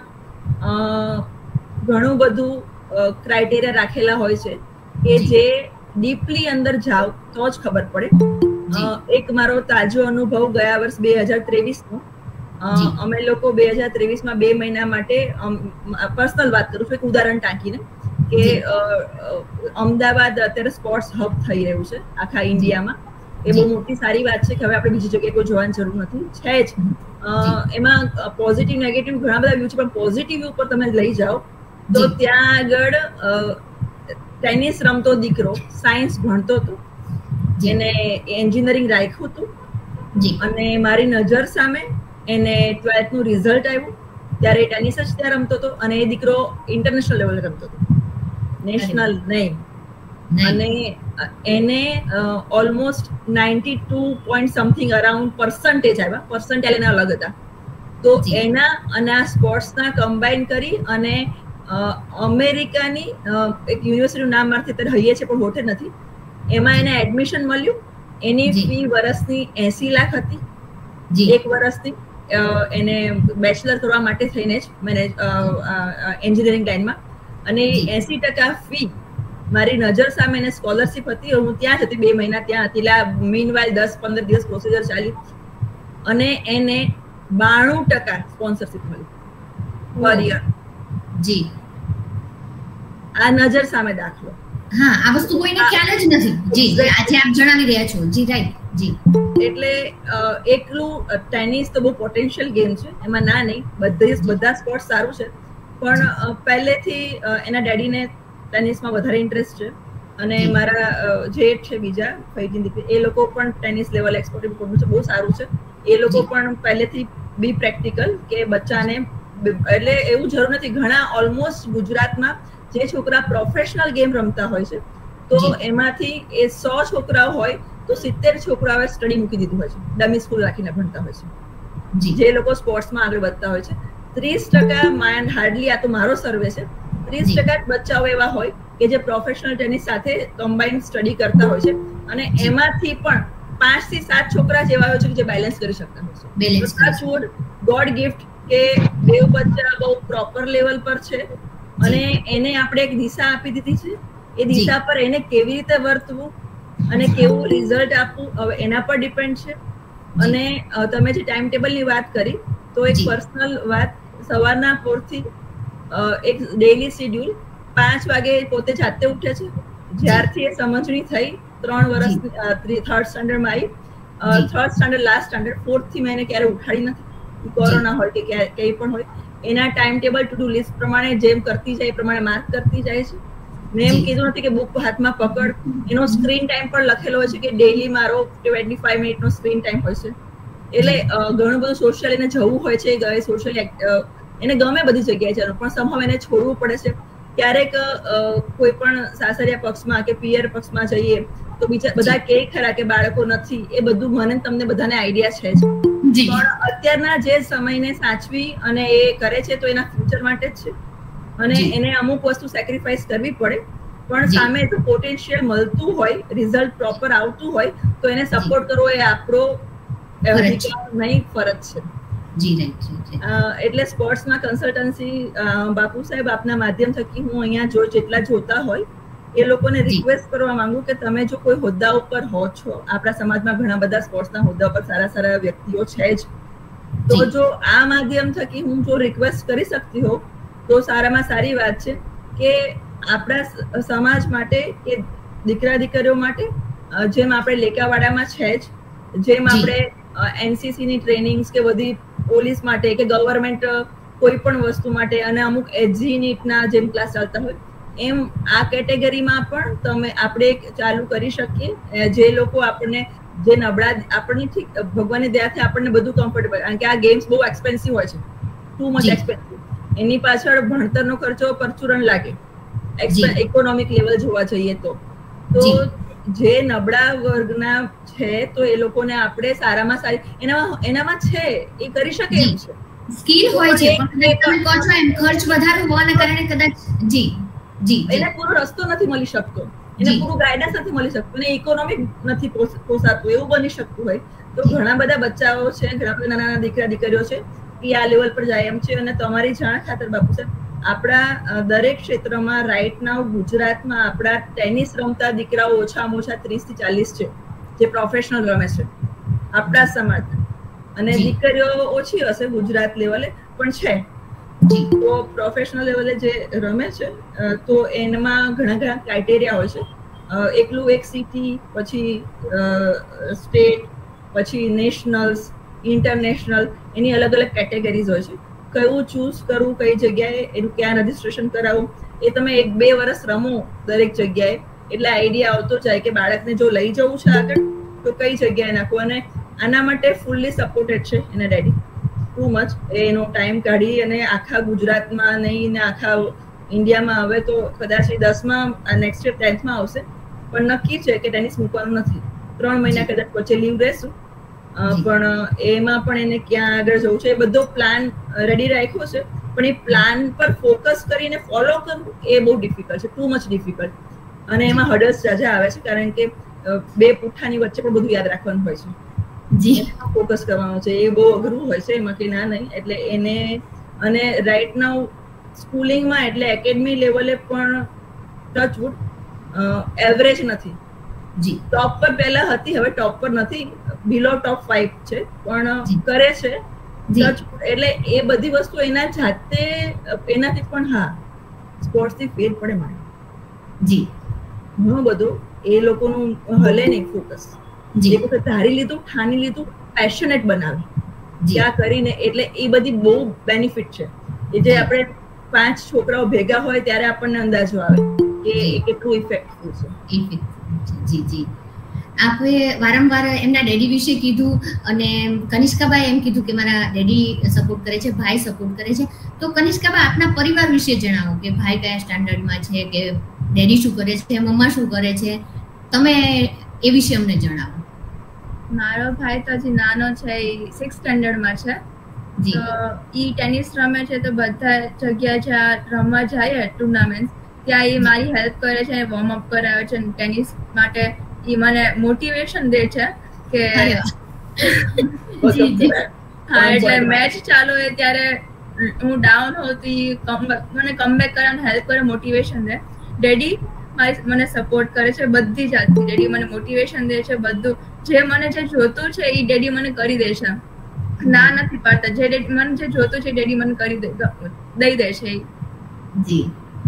ઘણું બધું ક્રાઇટેરિયા રાખેલા હોય છે કે જે ડીપલી અંદર જાઓ તો જ ખબર પડે. એક મારો તાજો અનુભવ ગયા વર્ષ 2023 નો, અમે લોકો 2023માં 2 મહિના માટે, પર્સનલ વાત કરું છું, એક ઉદાહરણ ટાંકીને, કે અમદાવાદ અત્યારે સ્પોર્ટ્સ હબ થઈ રહ્યું છે આખા ઇન્ડિયામાં. એ બહુ મોટી સારી વાત છે કે હવે આપણે બીજી જગ્યાએ કોઈ જોવાની જરૂર નથી, છે જ. એમાં પોઝિટિવ નેગેટિવ ઘણા બધા વ્યૂ છે, પણ પોઝિટિવ વ્યૂ પર તમે લઈ જાઓ તો ત્યાં આગળ ટેનિસ રમતો દીકરો સાયન્સ ભણતો હતો, જેને એન્જિનિયરિંગ રાખ્યું હતું, અને મારી નજર સામે એને 12th નું રિઝલ્ટ આવ્યું ત્યારે ટેનિસ જ ત્યાં રમતો હતો, અને એ દીકરો ઇન્ટરનેશનલ લેવલે રમતો હતો, નેશનલ નહીં. અને એને almost 92 point something around percentage આવ્યા. પર્સન્ટેજ એના અલગ હતા. તો એના અને આ સ્પોર્ટ્સના કમ્બાઈન કરી અને અમેરિકાની એક યુનિવર્સિટીનું નામ મારથી અત્યારે હૈયે છે પણ હોટે નથી, એમાં એને એડમિશન મળ્યું. એની ફી વર્ષની 80 લાખ હતી, 1 વર્ષની. એને બેચલર કરવા માટે થઈને જ એન્જિનિયરિંગ લાઈનમાં, અને 80% ફી મારી નજર સામે એને સ્કોલરશીપ હતી. હું ત્યાં જ હતી, 2 મહિના ત્યાં હતી. એટલે મીનવાઇલ 10-15 દિવસ પ્રોસિજર ચાલી અને એને 92% સ્પોન્સરશીપ મળી પર યર. જી, આ નજર સામે દાખલો. હા, આ વસ્તુ કોઈને ખ્યાલ જ નથી. જી, આજે આપ જણાવી રહ્યા છો. જી, રાઈટ. જી, એટલે એકલું ટેનિસ તો બહુ પોટેન્શિયલ ગેમ છે, એમાં ના નહીં, બધા સ્પોર્ટ્સ સારું છે, પણ પહેલેથી એના ડેડીને ટેનિસમાં વધારે ઇન્ટરેસ્ટ છે. અને મારા જેઠ છે બીજા ફૈજીન દીકરી, એ લોકો પણ ટેનિસ લેવલ એક્સપોર્ટ છે, બહુ સારું છે. એ લોકો પણ પહેલેથી બી પ્રેક્ટિકલ કે બચ્ચાને, એટલે એવું જરૂર નથી, ઘણા ઓલમોસ્ટ ગુજરાતમાં જે છોકરા પ્રોફેશનલ ગેમ રમતા હોય છે, તો એમાંથી એ 100 છોકરાઓ હોય તો 70 છોકરાઓએ સ્ટડી મૂકી દીધું હોય છે, ડમી સ્કૂલ રાખીને ભણતા હોય છે. જી જે લોકો સ્પોર્ટ્સમાં આગળ વધતા હોય છે. 30% હાર્ડલી, આ તો મારો સર્વે છે, 30% બચ્ચાઓ એવા હોય કે જે પ્રોફેશનલ ટેનિસ સાથે કમ્બાઇન્ડ સ્ટડી કરતા હોય છે, અને એમાંથી પણ 5 થી 7 છોકરા જેવા હોય છે કે જે બેલેન્સ કરી શકતા હોય છે. બેલેન્સ ટચવુડ, ગોડ ગિફ્ટ કે બેવ બચ્ચા બહુ પ્રોપર લેવલ પર છે, અને એને આપણે એક દિશા આપી દીધી છે. એ દિશા પર એને કેવી રીતે વર્તવું અને કેવું રિઝલ્ટ આપવું, હવે એના પર ડિપેન્ડ છે. અને તમે જે ટાઈમ ટેબલની વાત કરી, તો એક પર્સનલ વાત, સવારના 4 થી એક ડેઈલી શેડ્યુલ, 5 વાગે પોતે જાતે ઉઠે છે. જ્યારથી એ સમજણી થઈ, 3 વર્ષ થર્ડ સ્ટાન્ડર્ડમાં આવી, third standard last standard, 4th થી મેં એને ક્યારે ઉઠાડી નથી. કોરોના હોય કે કંઈ પણ હોય, એના time table to do list પ્રમાણે જેમ કરતી જાય એ પ્રમાણે માર્ક કરતી જાય છે. મેં એમ કીધું નથી કે બુક હાથમાં પકડ, એનો સ્ક્રીન ટાઈમ પણ લખેલો હોય છે કે ડેઈલી મારો 25 મિનિટનો સ્ક્રીન ટાઈમ હોય છે. એટલે ઘણું બધું સોશિયલ એને જવું હોય છે, સોશિયલ એને ગમે બધી જગ્યાએ જવાનું, પણ સમહાવ એને છોડવું પડે છે. ક્યારેક કોઈ પણ સાસરિયા પક્ષમાં કે પિયર પક્ષમાં જઈએ તો બીજા બધા કે ખરા કે બાળકો નથી, એ બધું મને તમને બધાને આઈડિયા છે જ, પણ અત્યારના જે સમયને સાચવી અને એ કરે છે તો એના ફ્યુચર માટે જ છે, અને એને અમુક વસ્તુ સેક્રિફાઈસ કરવી પડે, પણ સામે જો પોટેન્શિયલ મળતું હોય, રિઝલ્ટ પ્રોપર આવતું હોય તો એને સપોર્ટ કરવો એ આપણો નહીં ફરજ છે. એટલે સ્પોર્ટ્સમાં કન્સલ્ટન્સી, બાપુ સાહેબ આપના માધ્યમ થકી હું અહીંયા જેટલા જોતા હોય એ લોકોને રિક્વેસ્ટ કરવા માંગુ કે તમે જો કોઈ હોદ્દા ઉપર હો છો, આપણા સમાજમાં ઘણા બધા સ્પોર્ટ્સના હોદ્દા ઉપર સારા સારા વ્યક્તિઓ છે જ, તો જો આ માધ્યમ થકી હું જો રિક્વેસ્ટ કરી શકતી હોઉં તો સારામાં સારી વાત છે કે આપણા સમાજ માટે કે દીકરા દીકરીઓ માટે, જેમ આપણે લેકાવાડામાં છે જ, જેમ આપણે એનસીસી ની ટ્રેનિંગ્સ કે બધી પોલીસ માટે કે ગવર્મેન્ટ કોઈ પણ વસ્તુ માટે, અને અમુક એચજી નીટના જેમ ક્લાસ ચાલતા હોય, એમ આ કેટેગરીમાં પણ આપણે ચાલુ કરી શકીએ. જે લોકો આપણને જે નબળા, આપણને ભગવાનની દયાથી આપણને બધું કમ્ફર્ટેબલ, કારણ કે આ ગેમ્સ બહુ એક્સપેન્સિવ હોય છે, ટુ મચ એક્સપેન્સિવ. એની પાછળ ભણતરનો ખર્ચો પરચુરણ લાગે, ઇકોનોમિક લેવલ જોવા જઈએ તો જે નબળા વર્ગના છે તો એ લોકોને આપણે સારામાં સારી, એનામાં છે એ કરી શકે એમ છે, સ્કિલ હોય છે, પણ તમે કહો છો એમ ખર્ચ વધારે હોવાના કારણે કદાચ એને પૂરો રસ્તો નથી મળી શકતો, એને પૂરું ગાઈડન્સ નથી મળી શકતું, અને ઇકોનોમિક નથી પોસાતું, એવું બની શકતું હોય તો ઘણા બધા બચ્ચાઓ છે, ઘણા બધા નાના દીકરા દીકરીઓ છે એ આ લેવલ પર જાય એમ છે. અને તમારી જાણ ખાતર બાપુ સાહેબ, આપણા દરેક ક્ષેત્રમાં રાઈટ નાઉ ગુજરાતમાં આપણા ટેનિસ રમતા દીકરાઓ ઓછામાં ઓછા 30 થી 40 છે જે પ્રોફેશનલ રમે છે આપણા સમાજ, અને દીકરીઓ ઓછી હશે ગુજરાત લેવલે પણ છે. તો પ્રોફેશનલ લેવલે જે રમે છે તો એમાં ઘણા ઘણા ક્રાઇટેરિયા હોય છે. એકલું એક સિટી, પછી સ્ટેટ, પછી નેશનલ્સ, ઇન્ટરનેશનલ, એની અલગ અલગ કેટેગરીઝ હોય છે. કયું ચૂઝ કરવું, કઈ જગ્યાએ એનું ક્યાં રજીસ્ટ્રેશન કરાવવું, એ તમે 1-2 વર્ષ રમો દરેક જગ્યાએ એટલે આઈડિયા આવતો જાય કે બાળકને જો લઈ જવું છે આગળ તો કઈ જગ્યાએ નાખવું. અને આના માટે ફૂલ્લી સપોર્ટેડ છે એના ડેડી, ટુ મચ. એનો ટાઈમ કાઢી અને આખા ગુજરાતમાં નહીં ને આખા ઇન્ડિયામાં, હવે તો કદાચ 10માં, નેક્સ્ટ યર 10thમાં આવશે, પણ નક્કી છે કે ટેનિસ મૂકવાનું નથી. 3 મહિના કદાચ વચ્ચે લીવ રહેશું, પણ એમાં પણ એને ક્યાં આગળ જવું છે એ બધો પ્લાન રેડી રાખ્યો છે, પણ એ પ્લાન પર ફોકસ કરીને ફોલો કરવું એ બહુ ડિફિકલ્ટ છે, ટુ મચ ડિફિકલ્ટ. અને એમાં હર્ડલ્સ જાજા આવે છે, કારણ કે 2 પુઠ્ઠાની વચ્ચે પણ બધું યાદ રાખવાનું હોય છે, ફોકસ કરવાનું છે, એ બહુ અઘરું હોય છે, એમાં કે ના નહીં. એટલે એને, અને રાઈટ નાઉ સ્કૂલિંગમાં એટલે એકેડમી લેવલે પણ ટચવુડ એવરેજ નથી. ટોપ પર પહેલા હતી, હવે ટોપ પર નથી, બિલો ટોપ 5 છે, પણ કરે છે. એટલે એ બધી વસ્તુ એના જાતે, એનાથી પણ હા સ્પોર્ટ્સથી ફેર પડે મને ઘણું બધું. એ લોકોનું હલે નહીં ફોકસ, જે વખત ધારી લીધું, ઠાની લીધું, પેશનેટ બનાવે ત્યાં કરીને, એટલે એ બધી બહુ બેનિફિટ છે. એ જે આપણે 5 છોકરાઓ ભેગા હોય ત્યારે આપણને અંદાજો આવે કે કેટલું ઇફેક્ટફુલ છે. આપે વારંવાર એમના ડેડી વિશે કીધું, અને કનિષ્કાબાઈ એમ કીધું કે મારા ડેડી સપોર્ટ કરે છે, ભાઈ સપોર્ટ કરે છે. તો કનિષ્કાબા, આપના પરિવાર વિશે જણાવો કે ભાઈ કયા સ્ટાન્ડર્ડમાં છે, કે ડેડી શું કરે છે, મમ્મા શું કરે છે, તમે એ વિશે અમને જણાવો. મારો ભાઈ તો હજી નાનો છે, એ 6th સ્ટેન્ડર્ડમાં છે. જી તો ઈ ટેનિસ રમે છે, તો બધા જગ્યાએ જ્યાં રમવા જાય ટુર્નામેન્ટ ત્યાં એ મારી હેલ્પ કરે છે, વોર્મ અપ કરાવે છે. ટેનિસ માટે એ મને મોટિવેશન દે છે કે અરે વાહ. જી જી હા, એટલે મેચ ચાલુ હોય ત્યારે હું ડાઉન હોતી મને કમબેક કરવાનું હેલ્પ કરે, મોટિવેશન દે. ડેડી મને સપોર્ટ કરે છે બધી જાતથી. ડેડી મને મોટિવેશન દે છે, બધું જે મને જે જોતું છે એ ડેડી મને કરી દે છે, ના નથી પાડતા. મને જે જોતું છે ડેડી મને કરી દઈ દે છે. જી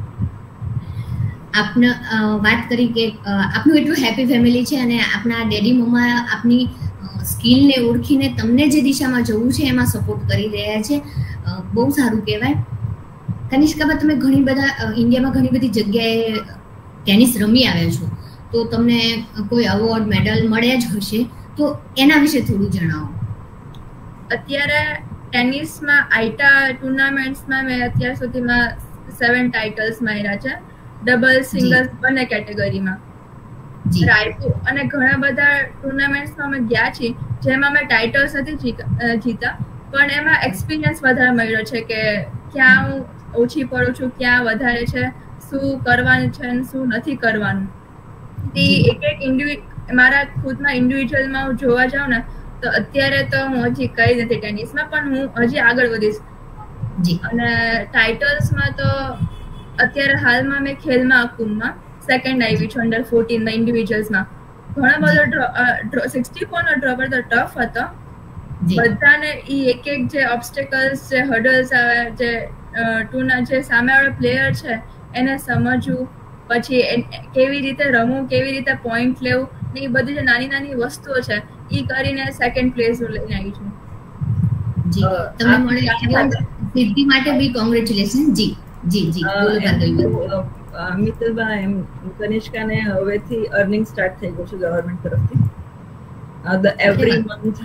આપને વાત કરી કે આપનું એટલું હેપી ફેમિલી છે અને આપના ડેડી મમ્મા આપની સ્કિલને ઓળખીને તમને જે દિશામાં જવું છે એમાં સપોર્ટ કરી રહ્યા છે. બહુ સારું કહેવાય. કનિષ્કાબા, તમે ઘણી બધા ઇન્ડિયામાં ઘણી બધી જગ્યાએ ટેનિસ રમી આવ્યા છો, તો તમને કોઈ અવોર્ડ મેડલ મળ્યા જ હશે, તો એના વિશે થોડું જણાવો. અત્યારે ટેનિસમાં આઈટા ટુર્નામેન્ટ્સમાં મેં અત્યાર સુધીમાં 7 ટાઇટલ્સ માર્યા છે, ડબલ સિંગલ્સ બંને કેટેગરીમાં. રાયપુર અને ઘણા બધા ટુર્નામેન્ટ્સમાં અમે ગયા છીએ જેમાં મેં ટાઇટલ્સ નથી જીતા, પણ એમાં એક્સપિરિયન્સ વધારે મળ્યો છે કે ક્યાં હું ઓછી પડું છું, ક્યાં વધારે છે, શું કરવાનું છે અને શું નથી કરવાનું. તે એક મારા ખુદના ઇન્ડિવિજ્યુઅલમાં હું જોવા જાઉં ને તો અત્યારે તો હું હજી કઈ નથી ટેનિસમાં, પણ હું હજી આગળ વધીશ. અને ટાઇટલ્સમાં તો અત્યારે હાલમાં મેં ખેલમાં અકુમમાં 2nd આવી છું, અંડર 14 ઇન્ડિવિજ્યુઅલ્સમાં. ઘણો બધો 64 નો ડ્રો પર તો ટફ હતો બધાને. એક જે ઓબ્સ્ટેકલ્સ, જે હર્ડલ્સ આવે, જે જે સામેવાળો પ્લેયર છે એને સમજવું, પછી કેવી રીતે રમવું, કેવી રીતે પોઈન્ટ લેવું, ને એ બધી જે નાની નાની વસ્તુઓ છે એ કરીને 2nd પ્લેસ લઈને આવી છું. જી તમને મળે સિદ્ધિ માટે બી કોંગ્રેચ્યુલેશન. જી જી જી બોલો ભાર્ગવી. મિત્તલબા, એમ કનિષ્કાને હવેથી અર્નિંગ સ્ટાર્ટ થઈ ગયું છે ગવર્મેન્ટ તરફથી. એવરી મંથ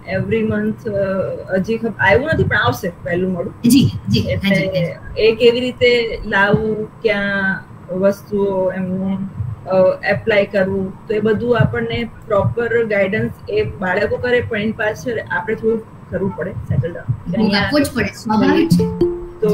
હજી આવ્યું નથી પણ આવશે પહેલું મોડું. જી જી એટલે એ કેવી રીતે લાવવું, ક્યાં વસ્તુઓ એમને એપ્લાય કરવું, તો એ બધું આપણને પ્રોપર ગાઈડન્સ એ બાળકો કરે, પણ એની પાછળ આપણે થોડું કરવું પડે, સેટલ ડાઉન. તો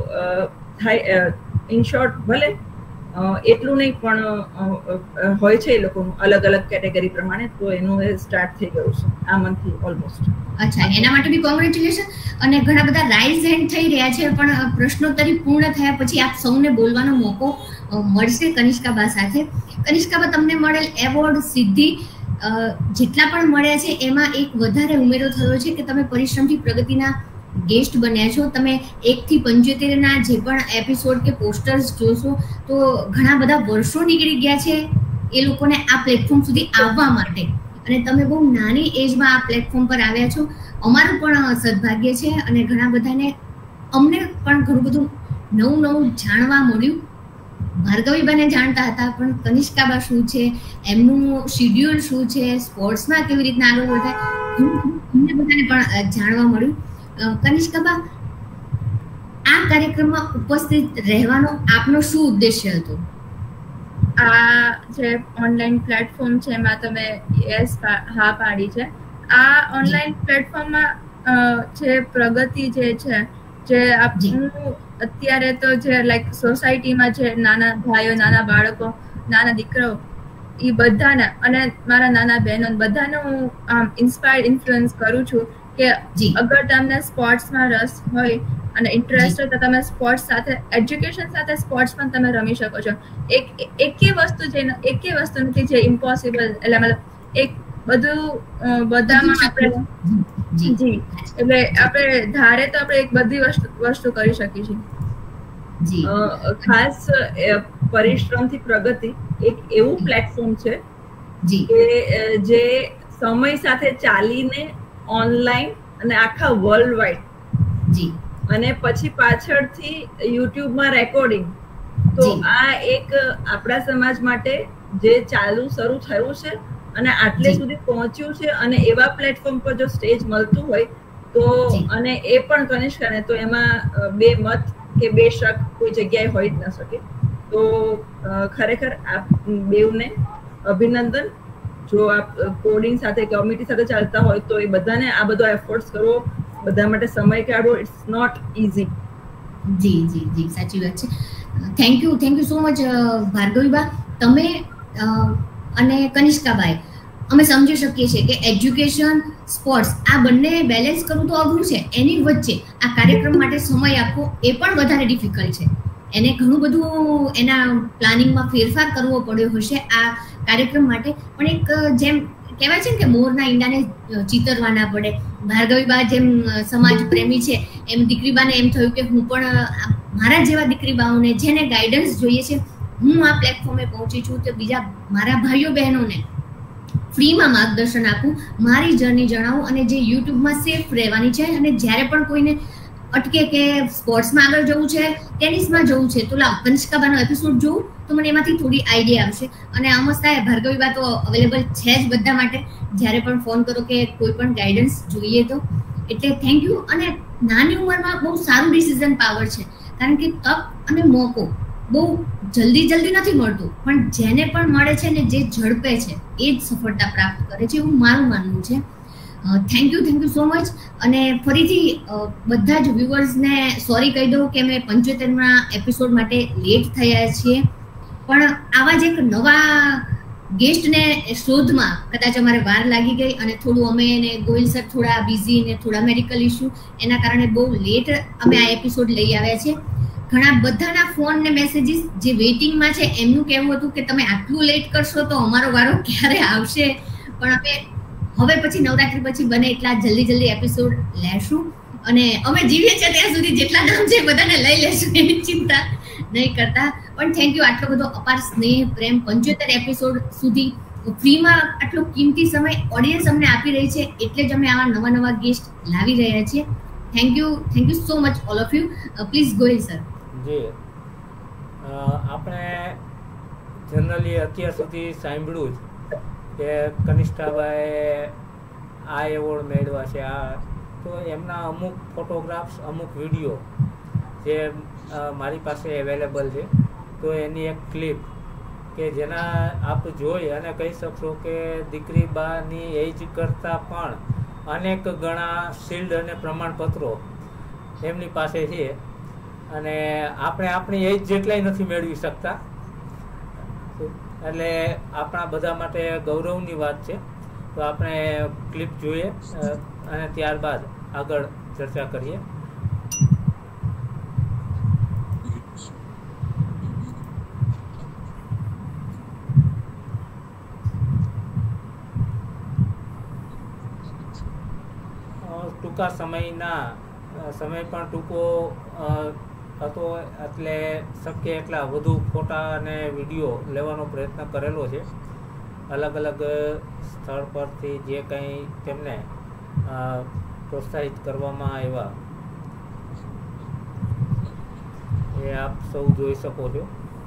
થાય ઇન શોર્ટ, ભલે એટલું નહીં પણ હોય છે એ લોકોનું અલગ અલગ કેટેગરી પ્રમાણે, તો એનું સ્ટાર્ટ થઈ ગયું છે આ મંથથી ઓલમોસ્ટ. અચ્છા, એના માટે બી કોંગ્રેચ્યુલેશન. અને ઘણા બધા રાઇઝ હેન્ડ થઈ રહ્યા છે, પણ પ્રશ્નોત્તરી પૂર્ણ થયા પછી આપ સૌને બોલવાનો મોકો મળશે કનિષ્કાબા સાથે. કનિષ્કાબા, તમને મળેલ એવોર્ડ, સિદ્ધિ જેટલા પણ મળ્યા છે એમાં એક વધારે ઉમેરો થયો છે કે તમે પરિશ્રમથી પ્રગતિના ગેસ્ટ બન્યા છો. તમે 1 થી 75 ના જે પણ એપિસોડ કે પોસ્ટર્સ જોશો તો ઘણા બધા વર્ષો નીકળી ગયા છે એ લોકોને આ પ્લેટફોર્મ સુધી આવવા માટે, અને તમે બહુ નાની એજમાં આ પ્લેટફોર્મ પર આવ્યા છો. અમારું પણ સદભાગ્ય છે અને ઘણા બધાને, અમને પણ ઘણું બધું નવું જાણવા મળ્યું. ભાર્ગવીબાને જાણતા હતા, પણ કનિષ્કાબા શું છે, એમનું શિડ્યુલ શું છે, સ્પોર્ટ્સમાં કેવી રીતના આગળ વધાય, અમને બધાને પણ જાણવા મળ્યું. કનિષ્કાબા, આ કાર્યક્રમમાં ઉપસ્થિત રહેવાનો આપનો શું ઉદ્દેશ્ય હતો? આ જે ઓનલાઈન પ્લેટફોર્મ છે એમાં તમે હા પાડી છે. આ ઓનલાઈન પ્લેટફોર્મમાં જે પ્રગતિ જે છે, જે હું અત્યારે તો જે લાઈક સોસાયટીમાં જે નાના ભાઈઓ, નાના બાળકો, નાના દીકરાઓ, એ બધાને અને મારા નાના બહેનો બધાને હું આમ ઇન્ફ્લુઅન્સ કરું છું કે અગર તમને સ્પોર્ટ્સમાં રસ હોય અને ઇન્ટરેસ્ટ હોય તો તમે સ્પોર્ટ્સ સાથે, એજ્યુકેશન સાથે સ્પોર્ટ્સ પણ તમે રમી શકો છો. એકે વસ્તુ નથી જે ઇમ્પોસિબલ, એટલે મતલબ એક બધું બધામાં આપણે જી એટલે આપણે ધારે તો આપણે એક બધી વસ્તુ કરી શકીએ છીએ. ખાસ પરિશ્રમથી પ્રગતિ એક એવું પ્લેટફોર્મ છે કે જે સમય સાથે ચાલીને ઓનલાઈન અને આખા વર્લ્ડ વાઇડ અને પછી પાછળથી યુટ્યુબમાં રેકોર્ડિંગ, તો આ એક આપણા સમાજ માટે જે શરૂ થયું છે અને આટલે સુધી પહોંચ્યું છે, અને એવા પ્લેટફોર્મ પર જો સ્ટેજ મળતું હોય તો, અને એ પણ કનિષ્કાને, તો એમાં બે મત કે બે શક કોઈ જગ્યાએ હોઈ જ ન શકે. તો ખરેખર આ બેઉને અભિનંદન, જો આપ કોડિંગ સાથે કોમ્યુનિટી સાથે ચાલતા હોય તો એ બધાને આ બધો એફર્ટ્સ કરવો, બધા માટે સમય કાઢવો, ઇટ્સ નોટ ઇઝી. જી જી જી સાચી વાત છે. Thank you so much Bhargaviba. તમે અને કનિષ્કાભાઈ, અમે સમજી શકીએ છીએ કે એજ્યુકેશન, સ્પોર્ટ્સ આ બંને બેલેન્સ કરવું તો અઘરું છે. એની વચ્ચે આ કાર્યક્રમ માટે સમય આપવો એ પણ વધારે ડિફિકલ્ટ છે. એને ઘણું બધું એના પ્લાનિંગમાં ફેરફાર કરવો પડ્યો હશે આ કાર્યક્રમ માટે. પણ એક જેમ કહેવાય છે ને કે મોરના ઈંડાને ચીતરવા ના પડે, ભાર્ગવીબા જેમ સમાજ પ્રેમી છે એમ દીકરીબાને એમ થયું કે હું પણ મારા જેવા દીકરીબાઓને જેને ગાઈડન્સ જોઈએ છે, હું આ પ્લેટફોર્મે પહોંચી છું તો બીજા મારા ભાઈઓ બહેનોને ફ્રીમાં માર્ગદર્શન આપું, મારી જર્ની જણાવું અને જે યુટ્યુબમાં સેફ રહેવાની છે. અને જ્યારે પણ કોઈને અટકે કે સ્પોર્ટ્સમાં આગળ જવું છે, ટેનિસમાં જવું છે, તો લાવ કનિષ્કાબાનો એપિસોડ જોઉં તો મને એમાંથી થોડી આઈડિયા આવશે. અને અમસ્તા ભાર્ગવીબા તો અવેલેબલ છે જ બધા માટે, જ્યારે પણ ફોન કરો કે કોઈ પણ ગાઈડન્સ જોઈએ તો. એટલે થેન્ક યુ. અને નાની ઉંમરમાં બહુ સારું ડિસિઝન પાવર છે, કારણ કે તક અને મોકો બહુ જલ્દી નથી મળતું, પણ જેને પણ મળે છે ને જે ઝડપે છે એ જ સફળતા પ્રાપ્ત કરે છે, એવું મારું માનવું છે. Thank you so much. અને ફરીથી બધા જ વ્યુઅર્સને સોરી કહી દઉં કે મેં 75મા એપિસોડ માટે લેટ થયા છીએ, પણ આવા જ એક નવા ગેસ્ટને શોધમાં કદાચ અમારે વાર લાગી ગઈ અને થોડું અમે ને ગોહિલ સર થોડા બિઝી ને થોડા મેડિકલ ઇસ્યુ એના કારણે બહુ લેટ અમે આ એપિસોડ લઈ આવ્યા છે. ઘણા બધાના ફોન ને મેસેજીસ જે વેઇટિંગમાં છે એમનું કહેવું હતું કે તમે આટલું લેટ કરશો તો અમારો વારો ક્યારે આવશે. પણ અમે હવે પછી નવરાત્રી પછી બને એટલા જલ્દી એપિસોડ લેશું અને અમે જીવીએ છીએ ત્યાં સુધી જેટલા નામ છે બધાને લઈ લેશું, એની ચિંતા નહીં કરતા. પણ થેન્ક યુ, આટલો બધો અપાર સ્નેહ પ્રેમ 75 એપિસોડ સુધી ફ્રીમાં આટલો કિંમતી સમય ઓડિયન્સ અમને આપી રહી છે, એટલે જ અમે આવા નવા ગેસ્ટ લાવી રહ્યા છીએ. Thank you so much all of you. Please Gohil sir. જી, આપણે જનરલી અત્યાર સુધી સાંભળ્યું જ કે કનિષ્ઠાભાઈએ આ એવોર્ડ મેળવ્યા છે. તો એમના અમુક ફોટોગ્રાફ્સ, અમુક વિડીયો જે મારી પાસે અવેલેબલ છે, તો એની એક ક્લિપ કે જેના આપ જોઈ અને કહી શકશો કે દીકરી બાની એજ કરતાં પણ અનેક ગણા શિલ્ડ અને પ્રમાણપત્રો એમની પાસે છે. અને આપણે આપણી એજ જેટલાય નથી મેળવી શકતા, એટલે આપણા બધા માટે ગૌરવની વાત છે. તો આપણે ક્લિપ જોઈએ અને ત્યારબાદ આગળ ચર્ચા કરીએ. ટૂંકા સમય પણ ટૂંકો હતો, એટલે શક્ય એટલા વધુ ફોટા અને વિડીયો લેવાનો પ્રયત્ન કરેલો છે. અલગ સ્થળ પરથી જે કંઈ તેમને પ્રોત્સાહિત કરવામાં આવ્યા એ આપ સૌ જોઈ શકો છો.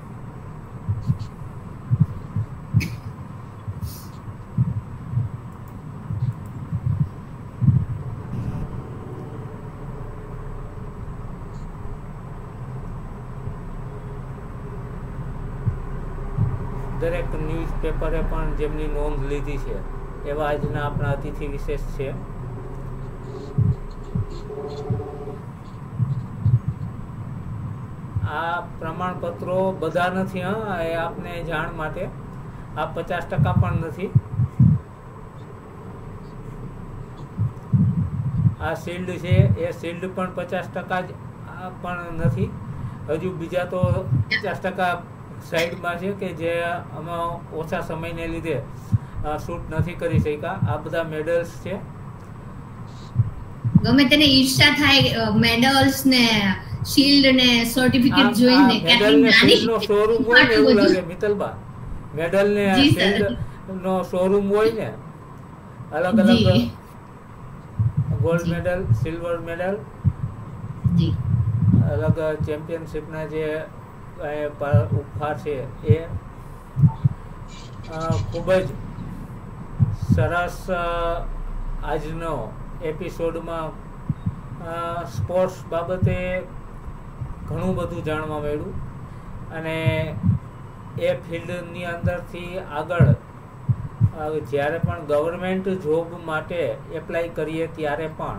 દરેક ન્યૂઝપેપરે પણ જેમની નોંધ લીધી છે એવા આજના આપણા અતિથિ વિશેષ છે. આ પ્રમાણપત્રો બધા નથી, એ આપને જાણ માટે આ 50% પણ નથી. આ શિલ્ડ છે એ શિલ્ડ પણ 50% જ પણ નથી. હજુ બીજા તો 50% સાઈડમાં છે કે જે અમે ઓછા સમયને લીધે શૂટ નથી કરી શક્યા. આ બધા મેડલ્સ છે. ગમે તેને ઈર્ષા થાય મેડલ્સ ને શિલ્ડ ને સર્ટિફિકેટ જોઈને. મેડલ ને શિલ્ડ નો શોરૂમ હોય ને એવું લાગે મિત્તલબા. મેડલ ને શિલ્ડ નો શોરૂમ હોય ને, અલગ ગોલ્ડ મેડલ, સિલ્વર મેડલ, અલગ ચેમ્પિયનશિપના જે ઉપહાર છે એ ખૂબ જ સરસ. આજનો એપિસોડમાં સ્પોર્ટ્સ બાબતે ઘણું બધું જાણવા મળ્યું અને એ ફિલ્ડની અંદરથી આગળ જ્યારે પણ ગવર્મેન્ટ જોબ માટે એપ્લાય કરીએ ત્યારે પણ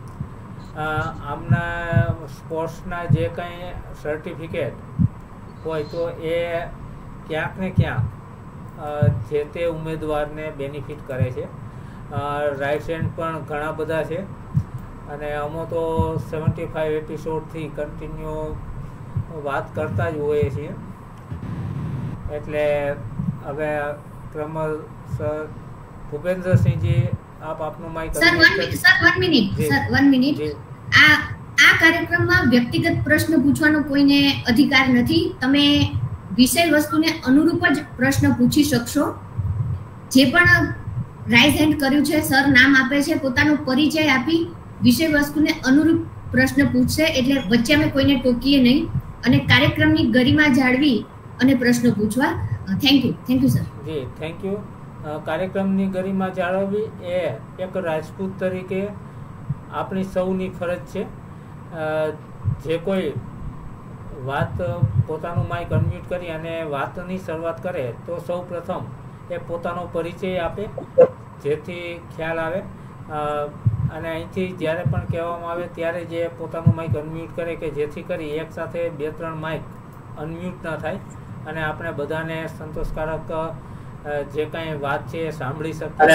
આમના સ્પોર્ટ્સના જે કંઈ સર્ટિફિકેટ હોય તો એ ક્યાંક ને ક્યાંક જે તે ઉમેદવારને બેનિફિટ કરે છે. રાઇટ્સ એન્ડ પણ ઘણા બધા છે અને અમે તો 75 એપિસોડથી કન્ટિન્યુ વાત કરતા જ હોઈએ છીએ. એટલે હવે ક્રમશઃ ભૂપેન્દ્રસિંહજી આપ આપનું માઇક સર 1 મિનિટ. આ કાર્યક્રમમાં વ્યક્તિગત પ્રશ્ન પૂછવાનો કોઈને અધિકાર નથી. તમે વિષય વસ્તુને અનુરૂપ જ પ્રશ્ન પૂછી શકશો. જે પણ રાઇઝ હેન્ડ કર્યું છે સર નામ આપે છે, પોતાનો પરિચય આપી વિષય વસ્તુને અનુરૂપ પ્રશ્ન પૂછશે. એટલે વચ્ચે અમે કોઈને ટોકીએ નહીં અને કાર્યક્રમની ગરિમા જાળવી અને પ્રશ્ન પૂછવા. Thank you sir. જી થેન્ક યુ. કાર્યક્રમની ગરિમા જાળવવી એ એક રાજપૂત તરીકે આપણી સૌની ફરજ છે. જે કોઈ વાત પોતાનું માઇક અનમ્યુટ કરી અને વાતની શરૂઆત કરે તો સૌ પ્રથમ એ પોતાનો પરિચય આપે, જેથી ખ્યાલ આવે. અને અહીંથી જ્યારે પણ કહેવામાં આવે ત્યારે જે પોતાનું માઇક અનમ્યુટ કરે કે જેથી કરી એક સાથે 2-3 માઇક અનમ્યુટ ન થાય અને આપણે બધાને સંતોષકારક જે કાંઈ વાત છે એ સાંભળી શકીએ.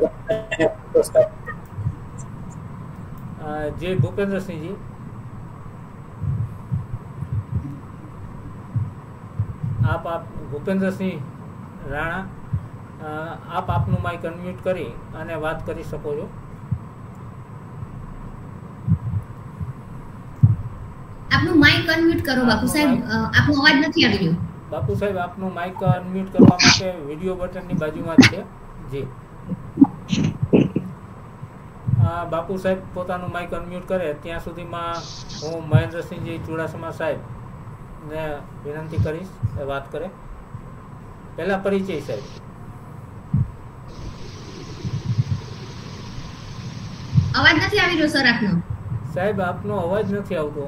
જી ભૂપેન્દ્રસિંહજી. આપ ભૂપેન્દ્રસિંહ રાણા, આપ આપનું માઇક અનમ્યુટ કરી અને વાત કરી શકો છો. આપનું માઇક અનમ્યુટ કરો બાપુ સાહેબ. આપનો અવાજ નથી આવી રહ્યો. બાપુ સાહેબ આપનું માઇક અનમ્યુટ કરવા માટે વિડિયો બટનની બાજુમાં જ છે. જી બાપુ સાહેબ પોતાનું માઇક અનમ્યુટ કરે ત્યાં સુધીમાં હું મહેન્દ્રસિંહજી ચુડાસમા સાહેબ ને વિનંતી કરીશ એ વાત કરે. પહેલા પરિચય સાહેબ. અવાજ નથી આવી રહ્યો સર આપનો. સાહેબ આપનો અવાજ નથી આવતો.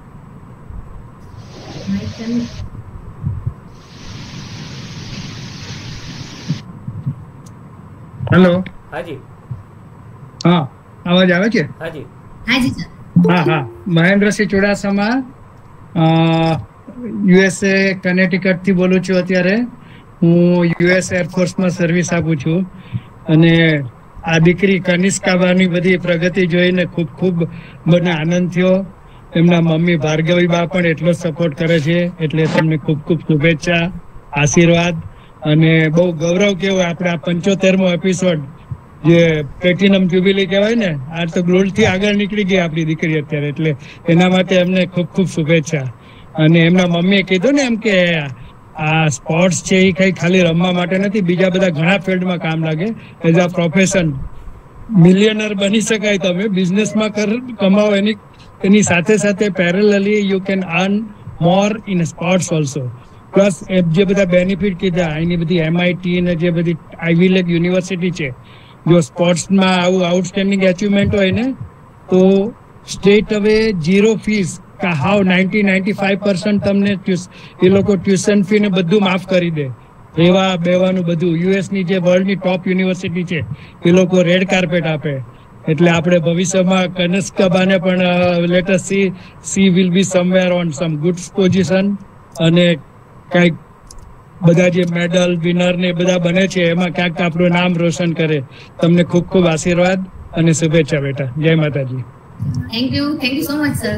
હેલો. હાજી. હા, અવાજ આવે છે? હાજી સર. હા. મહેન્દ્રસિંહ ચુડાસમા, યુએસએ કનેટિકટ થી બોલું છું. અત્યારે હું યુએસ એરફોર્સમાં સર્વિસ આપું છું અને આ દીકરી કનિષ્કાબાની બધી પ્રગતિ જોઈને ખૂબ મને આનંદ થયો. એમના મમ્મી ભાર્ગવીબા પણ એટલો સપોર્ટ કરે છે, એટલે તમને ખૂબ શુભેચ્છા, આશીર્વાદ અને બહુ ગૌરવ કહેવાય. આપણે આ 75મો એપિસોડ જે પ્લેટિનમ જ્યુબિલી કહેવાય ને, આ તો ગોલ્ડ થી આગળ નીકળી ગઈ આપણી દીકરી અત્યારે, એટલે એના માટે એમને ખૂબ શુભેચ્છા. અને એમના મમ્મીએ કીધું ને એમ કે આ સ્પોર્ટ્સ છે એ કઈ ખાલી રમવા માટે નથી, બીજા બધા ઘણા ફિલ્ડમાં કામ લાગે. એઝ અ પ્રોફેશન મિલિયનર બની શકાય. તમે બિઝનેસમાં કમાવો, એની સાથે parallelly you can earn more in sports also. Plus જે બધા બેનિફિટ કીધા, એની બધી MIT ને જે બધી આઈવી લીગ યુનિવર્સિટી છે, જો સ્પોર્ટ્સમાં આવું આઉટસ્ટેન્ડિંગ અચીવમેન્ટ હોય ને તો સ્ટ્રેટ અવે 0 ફીસ હાવ 90-95% તમને એ લોકો ટ્યુશન ફી ને બધું માફ કરી દે. રહેવા બેવાનું બધું. યુએસની જે વર્લ્ડની ટોપ યુનિવર્સિટી છે એ લોકો રેડ કાર્પેટ આપે. એટલે આપણે ભવિષ્યમાં કનિષ્કાબાને પણ let us see will be somewhere on some good position અને કંઈક બધા જે મેડલ વિનર ને બધા બને છે એમાં ક્યાંક આપણું નામ રોશન કરે. તમને ખૂબ આશીર્વાદ અને શુભેચ્છા બેટા. જય માતાજી. Thank you so much sir.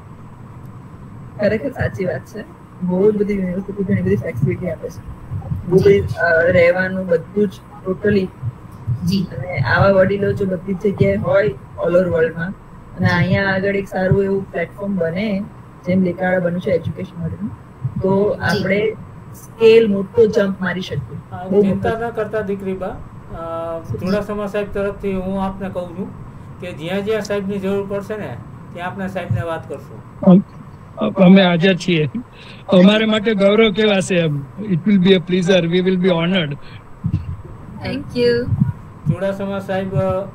ખરેખર સાચી વાત છે. બહુ જ બધી યુનિવર્સિટી ઘણી બધી ફેસિલિટી આપે છે, બહુ બધી રહેવાનું બધું જ ટોટલી. જી. અને આવા વડીલો જો બધી જગ્યાએ હોય ઓલ ઓવર વર્લ્ડમાં, અને અહીંયા આગળ એક સારું એવું પ્લેટફોર્મ બને જેમ લેકાળા બન્યું છે એજ્યુકેશન માટેનું, તો આપણે સ્કેલ મોટો જમ્પ મારી શકીએ. ચિંતા ન કરતા દીકરીબા, ચુડાસમા સાહેબ તરફથી હું આપને કહું છું કે જ્યાં સાહેબની જરૂર પડશે ને ત્યાં આપણે સાહેબને વાત કરશું. અમે હાજર છીએ. અમારે માટે ગૌરવ કેવાશે. It will be a pleasure, we will be honoured. Thank you. Chudasama સાહેબ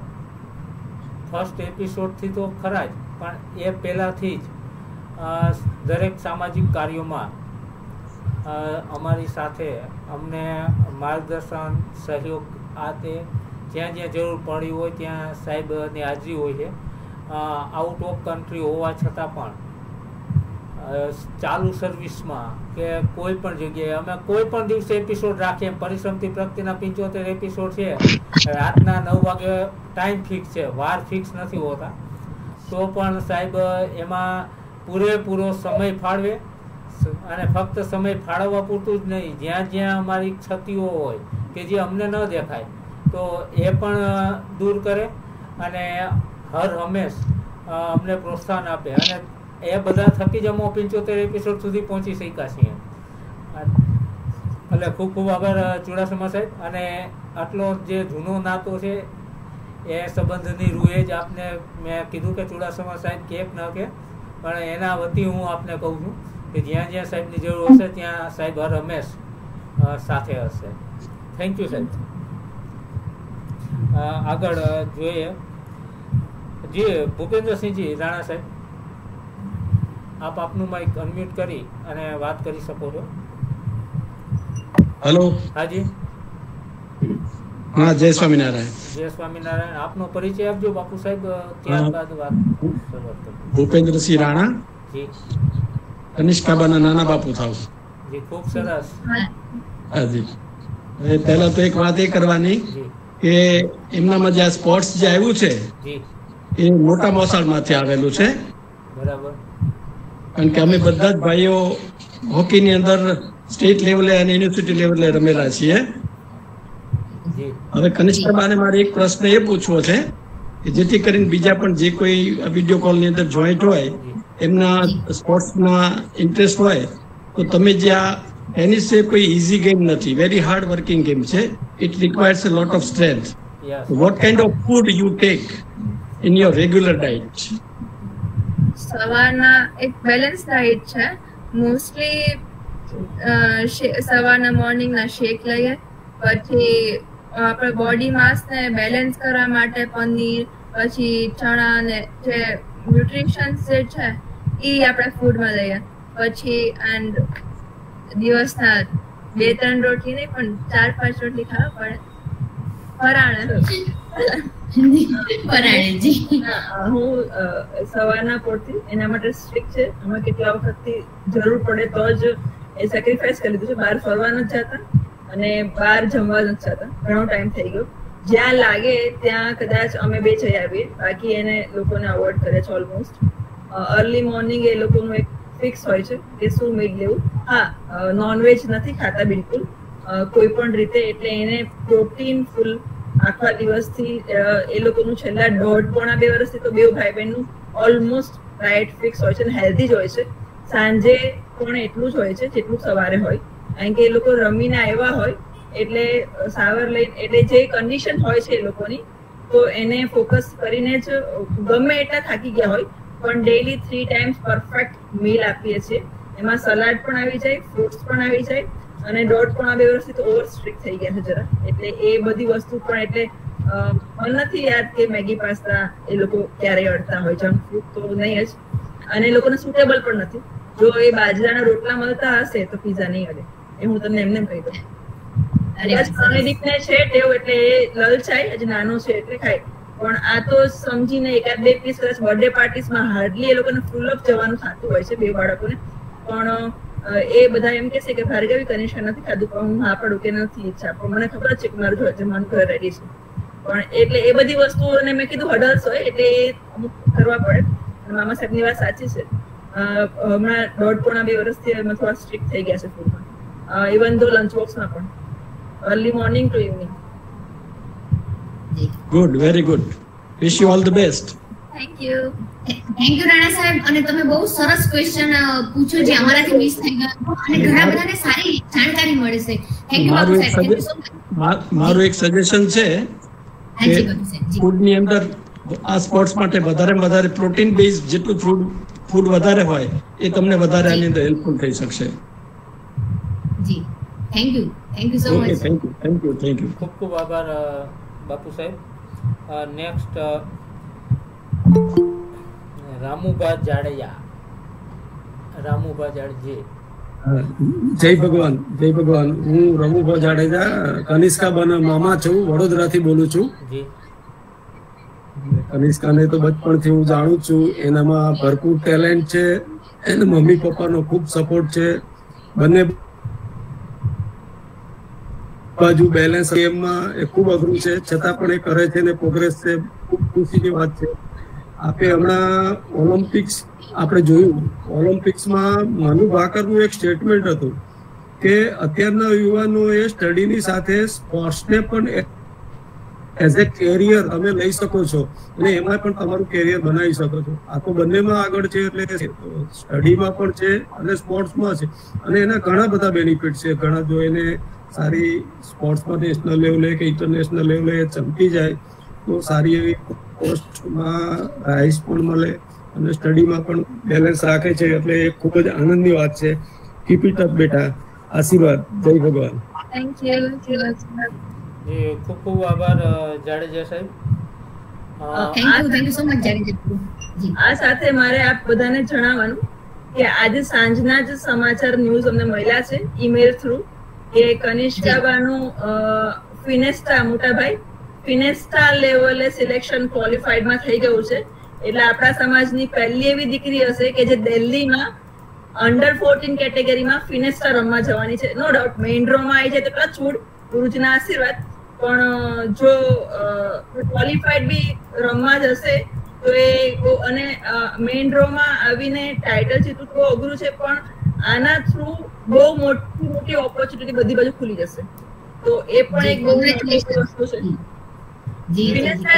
ફર્સ્ટ એપિસોડથી તો ખરા જ, પણ એ પહેલાંથી જ દરેક સામાજિક કાર્યોમાં અમારી સાથે અમને માર્ગદર્શન સહયોગ આ તે જ્યાં જ્યાં જરૂર પડી હોય ત્યાં સાહેબની હાજરી હોય છે. આઉટ ઓફ કન્ટ્રી હોવા છતાં પણ ચાલુ સર્વિસમાં કે કોઈ પણ જગ્યાએ અમે કોઈ પણ દિવસે એપિસોડ રાખીએ. પરિશ્રમથી પ્રગતિના 75 એપિસોડ છે. રાતના 9 વાગે ટાઈમ ફિક્સ છે, વાર ફિક્સ નથી હોતા. તો પણ સાહેબ એમાં પૂરેપૂરો સમય ફાળવે અને ફક્ત સમય ફાળવવા પૂરતું જ નહીં, જ્યાં જ્યાં અમારી ક્ષતિઓ હોય કે જે અમને ન દેખાય તો એ પણ દૂર કરે અને હર હંમેશ અમને પ્રોત્સાહન આપે. અને એ બધા થકી જ અમે 75 એપિસોડ સુધી પહોંચી શક્યા છીએ. એટલે ખૂબ ખૂબ આભાર ચુડાસમા સાહેબ. અને આટલો જે જૂનો નાતો છે એ સંબંધની રૂએ જ આપને મેં કીધું કે ચુડાસમા સાહેબ કે ન કે, પણ એના વતી હું આપને કહું છું કે જ્યાં જ્યાં સાહેબની જરૂર હશે ત્યાં સાહેબ હર હંમેશ સાથે હશે. થેન્ક યુ સાહેબ. આગળ જોઈએ જી ભૂપેન્દ્રસિંહજી રાણા સાહેબ, આપ આપનું માઇક અનમ્યુટ કરી અને વાત કરી શકો છો. હેલો. હાજી. હા, જય સ્વામિનારાયણ. જય સ્વામિનારાયણ. આપનો પરિચય આપજો બાપુ સાહેબ, ત્યારબાદ વાત શરૂઆત કરજો. ભૂપેન્દ્રસિંહ રાણા, જી કનિષ્કાબાના નાના બાપુ થાવ. જી ખૂબ સરસ. હાજી. હવે પહેલા તો એક વાત એ કરવાની જી કે એમનામાં જે આ સ્પોર્ટ્સ જે આવ્યું છે જી એ મોટા મોસાળમાંથી આવેલું છે. બરાબર. કારણ કે અમે બધા જ ભાઈઓ હોકીની અંદર સ્ટેટ લેવલે અને યુનિવર્સિટી લેવલે રમેલા છીએ. જી હવે કનિષ્કાબાને મારે એક પ્રશ્ન એ પૂછવો છે કે જેથી કરીને બીજા પણ જે કોઈ વિડીયો કોલની અંદર જોઈન્ટ હોય એમના સ્પોર્ટ્સમાં ઇન્ટરેસ્ટ હોય તો તમે જે આ ટેનિસ છે કોઈ ઇઝી ગેમ નથી, વેરી હાર્ડ વર્કિંગ ગેમ છે. It requires a lot of strength. Yes. What kind of food you take in your regular diet? સવારના એક બેલેન્સ ડાયટ છે. મોસ્ટલી સવારના મોર્નિંગના શેક લઈએ, પછી આપણે બોડી માસને બેલેન્સ કરવા માટે પનીર, પછી ચણા ને જે ન્યુટ્રિશન્સ જે છે એ આપણે ફૂડમાં લઈએ. પછી એન્ડ દિવસના 2-3 રોટલી નહીં પણ 4-5 રોટલી ખાવા પડે. ફરાળ પરાણેજી હું સવારના પડતી એના માટે સ્ટ્રિક્ટ છે. અમે કેટલા વખતથી જરૂર પડે તો જ એ સેક્રિફાઈસ કરી લીધું છે. બહાર ફરવા નથી જતા અને બહાર જમવા નથી જતા. ઘણો ટાઈમ થઈ ગયો. જ્યાં લાગે ત્યાં કદાચ અમે 2 જઈ આવીએ, બાકી એને લોકોને અવોઇડ કરે છે ઓલમોસ્ટ. અર્લી મોર્નિંગ એ લોકોનું એક ફિક્સ હોય છે કે શું મીટ લેવું. હા, નોનવેજ નથી ખાતા બિલકુલ કોઈ પણ રીતે, એટલે એને પ્રોટીન ફૂલ આખા દિવસથી એ લોકોનું છેલ્લા 1.5-2 વર્ષથી તો 2 ભાઈ બહેનનું ઓલમોસ્ટ ડાયટ ફિક્સ હોય છે અને હેલ્ધી જ હોય છે. સાંજે પણ એટલું જ હોય છે જેટલું સવારે હોય, કારણ કે એ લોકો રમીને આવ્યા હોય એટલે સાવર લઈને, એટલે જે કન્ડિશન હોય છે એ લોકોની, તો એને ફોકસ કરીને જ ગમે એટલા થાકી ગયા હોય પણ ડેઈલી 3 ટાઈમ્સ પરફેક્ટ મીલ આપીએ છીએ. એમાં સલાડ પણ આવી જાય, ફ્રૂટ્સ પણ આવી જાય. અને 1.5-2 વર્ષથી તો ઓવર સ્ટ્રિક્ટ થઈ ગયા છે જરા, એટલે એ બધી વસ્તુ પણ, એટલે મને નથી યાદ કે મેગી પાસ્તા એ લોકો ક્યારેય અડતા હોય. જંક ફૂડ તો નહીં જ, અને એ લોકોને સુટેબલ પણ નથી. જો એ બાજરાના રોટલા મળતા હશે તો પીઝા નહીં અડે, એ હું તમને એમને કહી દઉં. અમેરિકને છે ટેવ, એટલે એ લલચાય, હજી નાનો છે એટલે ખાય. પણ આ તો સમજીને 1-2 પીસ કદાચ બર્થડે પાર્ટીસમાં હાર્ડલી એ લોકોને ફૂલ અપ જવાનું થતું હોય છે 2 બાળકોને. પણ એ બધા એમ કહેશે કે ભાર્ગવી કનિષ્કા નથી ખાધું, પણ હું હા પડું કે નથી ઈચ્છા, પણ મને ખબર છે કે મારું જમવાનું ઘરે રેડી છે. પણ એટલે એ બધી વસ્તુઓને મેં કીધું હડલ્સ હોય એટલે એ અમુક કરવા પડે. મામા સાહેબની વાત સાચી છે. હમણાં 1.5-2 વર્ષથી અમે થોડા સ્ટ્રિક્ટ થઈ ગયા છે ફૂડમાં, ઇવન ધો લંચ બોક્સમાં પણ, early morning to evening. Good, very good. Wish you all the best. Thank you. Thank you Rana સાહેબ. અને તમે બહુ સરસ ક્વેશ્ચન પૂછ્યો જે અમારાથી મિસ થઈ ગયો અને ઘણા બધાને સારી જાણકારી મળે છે. થેન્ક યુ બાપુ સાહેબ. Thank you so much. મારું એક સજેશન છે હાજી બાપુ સાહેબ. જી ફૂડની અંદર આ સ્પોર્ટ્સ માટે વધારે પ્રોટીન બેઝ જેટલું ફૂડ વધારે હોય એ તમને વધારે આની અંદર હેલ્પફુલ થઈ શકશે. જી thank you so okay, much. Thank you. ખૂબ ખૂબ આભાર બાપુ સાહેબ. નેક્સ્ટ રામુભા જાડેજા. રામુભા જાડેજી. જય ભગવાન, જય ભગવાન. હું રઘુભા જાડેજા કનિષ્કાબાના મામા છું, વડોદરાથી બોલું છું. જી કનિષ્કાને તો બચપણથી હું જાણું છું, એનામાં ભરપૂર ટેલેન્ટ છે, એના મમ્મી પપ્પાનો ખૂબ સપોર્ટ છે, બંને બાજુ બેલેન્સ ગેમમાં એ ખૂબ અઘરું છે, છતાં પણ એ કરે છે ને પ્રોગ્રેસ છે. ખૂબ ખુશીની વાત છે. આપણે હમણાં ઓલિમ્પિક્સ આપણે જોયું, ઓલિમ્પિક્સમાં મનુ ભાકરનું એક સ્ટેટમેન્ટ હતું કે અત્યારના યુવાનોએ સ્ટડીની સાથે સ્પોર્ટ્સને પણ એઝ એ કેરિયર તમે લઈ શકો છો અને એમાં પણ તમારું કેરિયર બનાવી શકો છો. આ તો બંનેમાં આગળ છે, એટલે સ્ટડીમાં પણ છે અને સ્પોર્ટ્સમાં છે, અને એના ઘણા બધા બેનિફિટ છે. ઘણા જો એને સારી સ્પોર્ટ્સમાં નેશનલ લેવલે કે ઇન્ટરનેશનલ લેવલે ચમકી જાય તો સારી એવી પોસ્ટમાં રાઇઝ પણ મળે અને સ્ટડીમાં પણ બેલેન્સ રાખે છે, એટલે એ ખૂબ જ આનંદની વાત છે. કીપ ઇટ અપ બેટા, આશીર્વાદ. જય ભગવાન. Thank you. જી ખૂબ ખૂબ આભાર જાડેજા સાહેબ. Thank you so much Jadeja. જી આ સાથે મારે આપ બધાને જણાવવાનું કે આજે સાંજના જ સમાચાર ન્યૂઝ અમને મળ્યા છે ઈમેલ થ્રુ કે કનિષ્કાબાનું ફિનેસ્ટા મોટાભાઈ ફિનેસ્ટા લેવલે સિલેક્શન ક્વોલિફાઈડમાં થઈ ગયું છે. એટલે આપણા સમાજની પહેલી એવી દીકરી હશે કે જે દિલ્હીમાં અંડર 14 કેટેગરીમાં ફિનેસ્ટા રમવા જવાની છે. નો ડાઉટ મેઇન ડ્રોમાં આવી જાય તો ટચવુડ, ગુરુજીના આશીર્વાદ, પણ જો ક્વોલિફાઈડ બી રમવા જશે તો એ અને મેઇન ડ્રોમાં આવીને ટાઇટલ જીતવું બહુ અઘરું છે, પણ આના થ્રુ બહુ મોટી ઓપોર્ચ્યુનિટી બધી બાજુ ખુલી જશે. તો એ પણ એક બહુ મોટી વસ્તુ છે. જી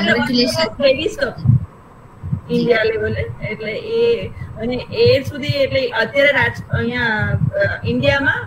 ઇન્ડિયા લેવલે, એટલે એ અને એ સુધી એટલે અત્યારે અહીંયા ઇન્ડિયામાં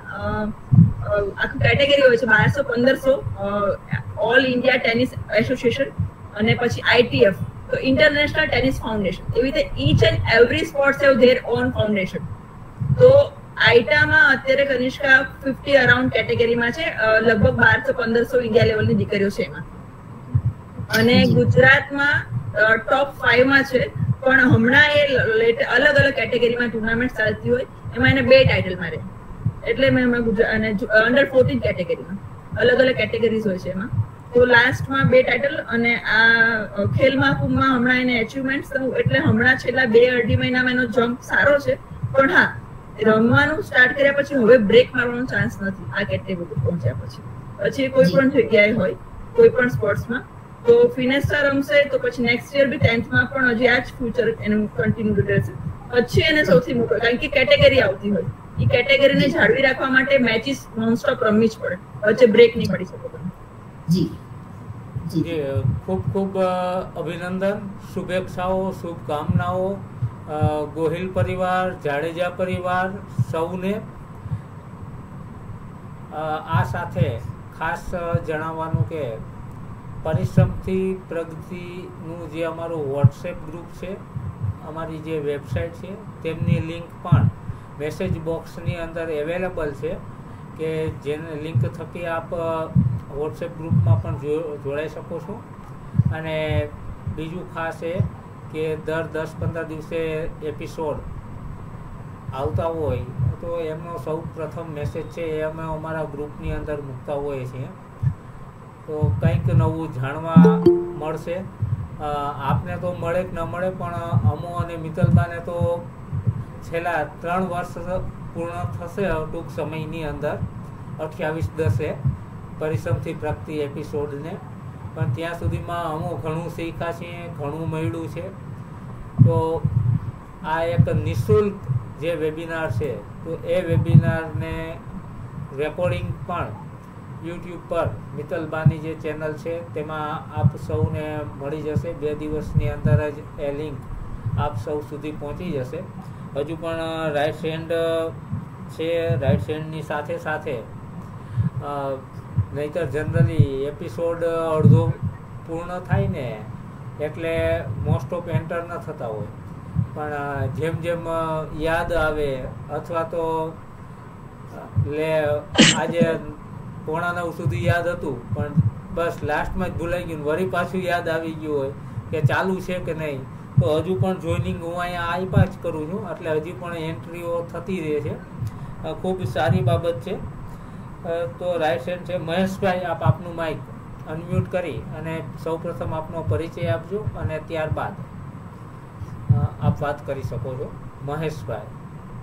આખું કેટેગરી હોય છે 1200-1500 ઓલ ઇન્ડિયા ટેનિસ એસોસિએશન અને પછી ITF, તો ઇન્ટરનેશનલ ટેનિસ ફાઉન્ડેશન. એવી રીતે each and every sports have their own foundation. તો આઈટામાં અત્યારે કનિષ્કા 50 અરાઉન્ડ કેટેગરીમાં છે, લગભગ 1200-1500 ઇન્ડિયા લેવલની દીકરીઓ છે એમાં, અને ગુજરાતમાં ટોપ 5 માં છે. પણ હમણાં એ અલગ અલગ કેટેગરીમાં ટુર્નામેન્ટ ચાલતી હોય એમાં એને 2 ટાઇટલ મારે, એટલે મેં ગુજરાત અને અંડર 14 કેટેગરીમાં અલગ અલગ કેટેગરીઝ હોય છે એમાં, તો લાસ્ટમાં 2 ટાઇટલ. અને આ ખેલ મહાકુંભમાં હમણાં એને અચીવમેન્ટ થયું, એટલે હમણાં છેલ્લા 2-2.5 મહિનામાં એનો જમ્પ સારો છે. પણ હા, રમવાનું સ્ટાર્ટ કર્યા પછી હવે બ્રેક મારવાનો ચાન્સ નથી આ કેટેગરી પહોંચ્યા પછી કોઈ પણ જગ્યાએ હોય કોઈ પણ સ્પોર્ટ્સમાં. તો ફિનેસ્ટા રમશે તો પછી નેક્સ્ટ યર બી 10th માં પણ હજી આ જ ફ્યુચર એનું કન્ટિન્યુ રહેશે. પછી એને સૌથી મોટો, કારણ કે કેટેગરી આવતી હોય, એ કેટેગરીને જાળવી રાખવા માટે મેચિસ નોનસ્ટોપ રમવી જ પડે, વચ્ચે બ્રેક નહીં પડી શકે. જી જી ખૂબ ખૂબ અભિનંદન, શુભેચ્છાઓ, શુભકામનાઓ ગોહિલ પરિવાર, જાડેજા પરિવાર સૌને. આ સાથે ખાસ જણાવવાનું કે પરિશ્રમથી પ્રગતિનું જે અમારું વોટ્સએપ ગ્રુપ છે, અમારી જે વેબસાઇટ છે, તેમની લિંક પણ મેસેજ બોક્સની અંદર અવેલેબલ છે, કે જેને લિંક થકી આપ વોટ્સએપ ગ્રુપમાં પણ જોડાઈ શકો છો. અને બીજું ખાસ એ કે દર 10-15 દિવસે એપિસોડ આવતા હોય તો એમનો સૌ પ્રથમ મેસેજ છે એ અમે અમારા ગ્રુપની અંદર મૂકતા હોઈએ છીએ, તો કંઈક નવું જાણવા મળશે. આપને તો મળે કે ન મળે, પણ અમો અને મિત્તલબાને તો છેલ્લા 3 વર્ષ પૂર્ણ થશે ટૂંક સમયની અંદર 28/10 પરિશ્રમથી પ્રગતિ એપિસોડને, પણ ત્યાં સુધીમાં અમો ઘણું શીખ્યા છીએ, ઘણું મળ્યું છે. તો આ એક નિઃશુલ્ક જે વેબિનાર છે, તો એ વેબિનારને રેકોર્ડિંગ પણ યુટ્યુબ પર મિત્તલબાની જે ચેનલ છે તેમાં આપ સૌને મળી જશે. 2 દિવસની અંદર જ એ લિંક આપ સૌ સુધી પહોંચી જશે. હજુ પણ રાઇટ હેન્ડ છે, રાઇટ હેન્ડની સાથે સાથે નહીંતર જનરલી એપિસોડ અડધો પૂર્ણ થાય ને એટલે મોસ્ટ ઓફ એન્ટર ન થતા હોય, પણ જેમ જેમ યાદ આવે અથવા તો આજે 8:45 સુધી યાદ હતું પણ બસ લાસ્ટમાં જ ભૂલાઈ ગયું, વળી પાછું યાદ આવી ગયું હોય કે ચાલુ છે કે નહીં, તો હજુ પણ જોઈનિંગ હું અહીંયા આપ્યા જ કરું છું, એટલે હજી પણ એન્ટ્રીઓ થતી રહે છે. ખૂબ સારી બાબત છે. તો રાઈટ હેન્ડ છે મહેશભાઈ, આપ આપનું માઇક અનમ્યુટ કરી અને સૌપ્રથમ આપનો પરિચય આપજો અને ત્યારબાદ આપ વાત કરી શકો છો. મહેશભાઈ,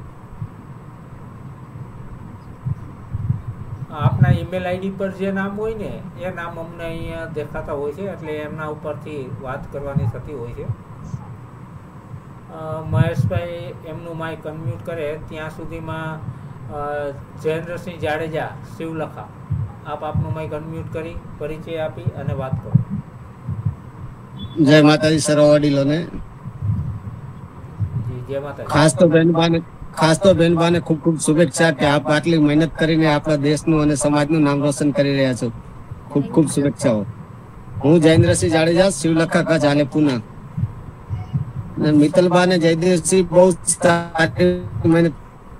આપના ઈમેલ આઈડી પર જે નામ હોય ને એ નામ અમને અહીંયા દેખાતા હોય છે, એટલે એમના ઉપરથી વાત કરવાની થતી હોય છે. મહેશભાઈ એમનું માઇક અનમ્યુટ કરે ત્યાં સુધીમાં જયેન્દ્રસિંહ જાડેજા શિવલખા, આપ આપનું માઇક અનમ્યુટ કરી પરિચય આપી અને વાત કરો. જય માતાજી સર્વ વડીલોને. જી જય માતાજી. ખાસ તો બેનબાને ખૂબ ખૂબ શુભેચ્છા કે આપ આટલી મહેનત કરીને આપણા દેશનું અને સમાજનું નામ રોશન કરી રહ્યા છો. ખૂબ ખૂબ શુભેચ્છાઓ. હું જયેન્દ્રસિંહ જાડેજા, શિવલખા કચ્છ અને પુના. અને મિત્તલબા ને જયદેવસિંહ બહુ સારી મહેનત.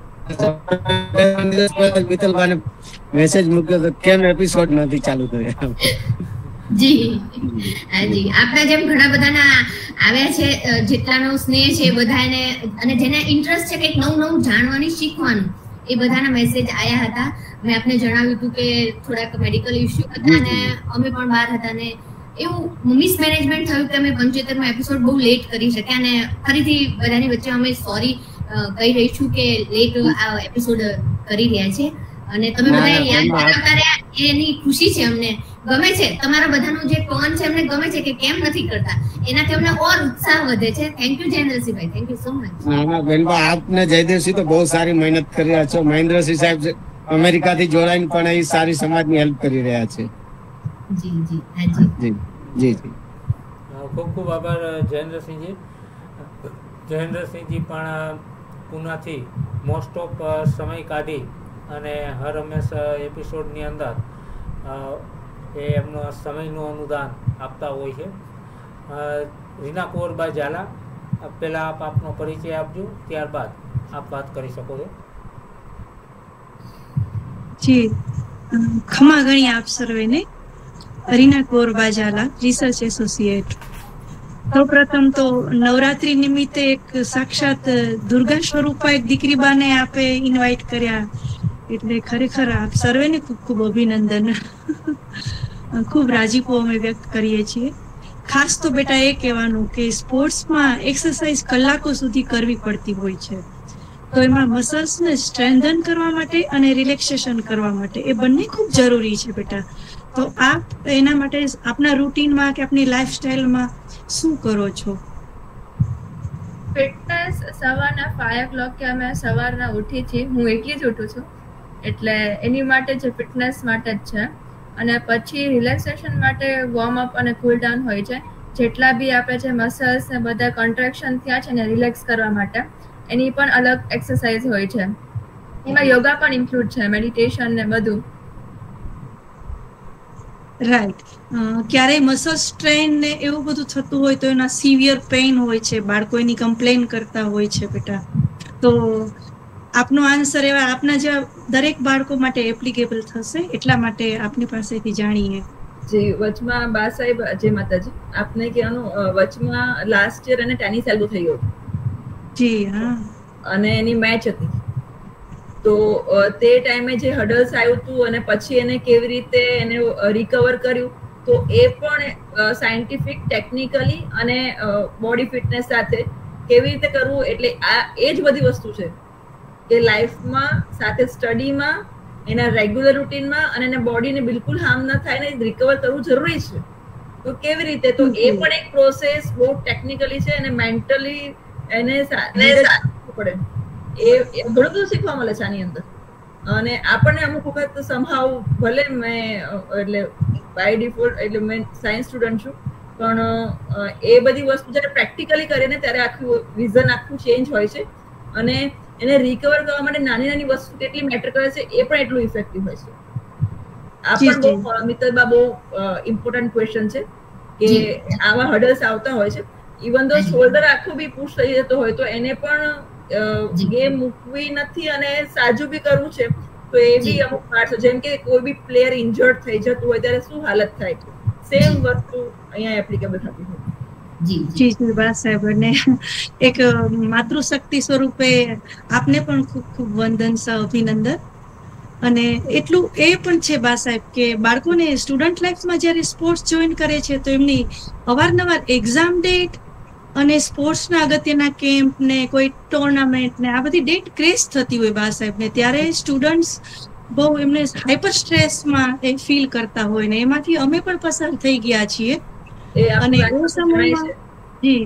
મિત્તલબા ને મેસેજ મૂક્યો તો કેમ એપિસોડ નથી ચાલુ કર્યા. જી જી, આપણા જેમ ઘણા બધાના આવ્યા છે, જેટલાનો સ્નેહ છે બધાને, અને જેને ઇન્ટરેસ્ટ છે કંઈક નવું નવું જાણવાની, શીખવાનું, એ બધાના મેસેજ આવ્યા હતા. મેં આપને જણાવ્યું હતું કે થોડાક મેડિકલ ઇસ્યુ હતા અને અમે પણ બહાર હતા ને એવું મિસમેનેજમેન્ટ થયું કે અમે 75માં એપિસોડ બહુ લેટ કરી શક્યા, અને ફરીથી બધાની વચ્ચે અમે સોરી કહી રહી છું કે લેટ આ એપિસોડ કરી રહ્યા છે. અને તમે બધા યાદ કરાવતા રહ્યા એની ખુશી છે, અમને ગમે છે. તમારા બધાનું જે ટોન છે અમને ગમે છે કે કેમ નથી કરતા, એનાથી અમને ઓર ઉત્સાહ વધે છે. Thank you Jayendrasinhbhai, thank you so much. ના બેનબા, આપને જયદેવસિંહ તો બહુ સારી મહેનત કરી રહ્યા છો. મહેન્દ્રસિંહ સાહેબ અમેરિકાથી જોડાઈને પણ એ સારી સમાજની હેલ્પ કરી રહ્યા છે. જી જી હાજી જી જી જી. ખૂબ ખૂબ આભાર જયેન્દ્રસિંહજી. જયેન્દ્રસિંહજી પણ પુનાથી મોસ્ટ ઓફ સમય કાઢી અને હર હંમેશ એપિસોડની અંદર એ એમનો સમયનું અનુદાન આપતા હોય છે. રીના કુંવરબા ઝાલા, પહેલાં આપ આપનો પરિચય આપજો, ત્યારબાદ આપ વાત કરી શકો છો. જી, ખમા ગણી આપ સર્વેને. Reena Kunvarba Zala, research associate. સૌપ્રથમ તો નવરાત્રી નિમિત્તે એક સાક્ષાત દુર્ગા સ્વરૂપા એક દીકરી બાને આપે ઇન્વાઇટ કર્યા, એટલે ખરેખર આપ સર્વેને ખૂબ ખૂબ અભિનંદન. ખૂબ રાજીપો અમે વ્યક્ત કરીએ છીએ. ખાસ તો બેટા એ કહેવાનું કે સ્પોર્ટ્સમાં એક્સરસાઇઝ કલાકો સુધી કરવી પડતી હોય છે, તો એમાં મસલ્સને સ્ટ્રેન્થન કરવા માટે અને રિલેક્સેશન કરવા માટે એ બંને ખૂબ જરૂરી છે બેટા. તો આપ એના માટે આપના રૂટીનમાં કે આપની લાઈફસ્ટાઈલમાં શું કરો છો? ફિટનેસ સવારના 5 o'clock અમે સવારના ઉઠી છીએ, હું એકલી જ ઉઠું છું, એટલે એની માટે જે ફિટનેસ માટે જ છે. અને પછી રિલેક્સેશન માટે વોર્મઅપ અને કુલ ડાઉન હોય છે. જેટલા બી આપણે જે મસલ્સ ને બધા કોન્ટ્રેક્શન થયા છે ને રિલેક્સ કરવા માટે એની પણ અલગ એક્સરસાઇઝ હોય છે. એમાં યોગા પણ ઇન્ક્લુડ છે, મેડિટેશન ને બધું. રાઈટ. ક્યારેય મસલ સ્ટ્રેન ને એવું બધું થતું હોય તો એના સિવિયર પેઇન હોય છે, બાળકો એની કમ્પ્લેન કરતા હોય છે બેટા. તો આપનો આન્સર એવા આપના જેવા દરેક બાળકો માટે એપ્લિકેબલ થશે, એટલા માટે આપની પાસેથી જાણીએ. જી, વચમાં બા સાહેબ, જય માતાજી, આપને કહેવાનું વચમાં લાસ્ટ યર એને ટેનિસ એલ્બો થઈ ગયો. જી હા. અને એની મેચ હતી, તો તે ટાઈમે જે હડલ્સ આવ્યું હતું અને પછી એને કેવી રીતે એને રિકવર કર્યું, તો એ પણ સાયન્ટિફિક, ટેકનિકલી અને બોડી ફિટનેસ સાથે કેવી રીતે કરવું, એટલે આ એ જ બધી વસ્તુ છે કે લાઈફમાં સાથે સ્ટડીમાં એના રેગ્યુલર રૂટીનમાં અને એના બોડીને બિલકુલ હાર્મ ન થાય ને રિકવર કરવું જરૂરી છે. તો કેવી રીતે, તો એ પણ એક પ્રોસેસ બહુ ટેકનિકલી છે અને મેન્ટલી એને પડે. એ ઘણું બધું શીખવા મળે છે આની અંદર. અને આપણને અમુક વખત સમહાવ, ભલે મેં એટલે બાય ડિફોલ્ટ એટલે મેં સાયન્સ સ્ટુડન્ટ છું, પણ એ બધી વસ્તુ જ્યારે પ્રેક્ટિકલી કરે ને ત્યારે આખું વિઝન આખું ચેન્જ હોય છે. અને એને રિકવર કરવા માટે નાની નાની વસ્તુ કેટલી મેટર કરે છે એ પણ એટલું ઇફેક્ટિવ હોય છે. આ પણ બહુ મિત્તલબા બહુ ઇમ્પોર્ટન્ટ ક્વેશ્ચન છે કે આવા હડલ્સ આવતા હોય છે. ઇવન ધો શોલ્ડર આખું બી પુશ થઈ જતો હોય તો એને પણ ગેમ મૂકવી નથી અને સાજું બી કરવું છે, તો એ બી અમુક પાર્ટ છે. જેમ કે કોઈ બી પ્લેયર ઇન્જર્ડ થઈ જતું હોય ત્યારે શું હાલત થાય, સેમ વસ્તુ અહીંયા એપ્લિકેબલ થતી હોય. જી જી જી બા સાહેબ, અને એક માતૃશક્તિ સ્વરૂપે આપને પણ ખૂબ ખૂબ વંદન અભિનંદન. અને એટલું એ પણ છે બા સાહેબ કે બાળકોને સ્ટુડન્ટ લાઈફમાં જ્યારે સ્પોર્ટ્સ જોઈન કરે છે તો એમની અવારનવાર એક્ઝામ ડેટ અને સ્પોર્ટ્સના અગત્યના કેમ્પ ને કોઈ ટુર્નામેન્ટ ને આ બધી ડેટ ક્રેશ થતી હોય બા સાહેબ ને, ત્યારે સ્ટુડન્ટ્સ બહુ એમને હાઈપર સ્ટ્રેસમાં એ ફીલ કરતા હોય ને એમાંથી અમે પણ પસાર થઈ ગયા છીએ. અને એ સમયમાં જી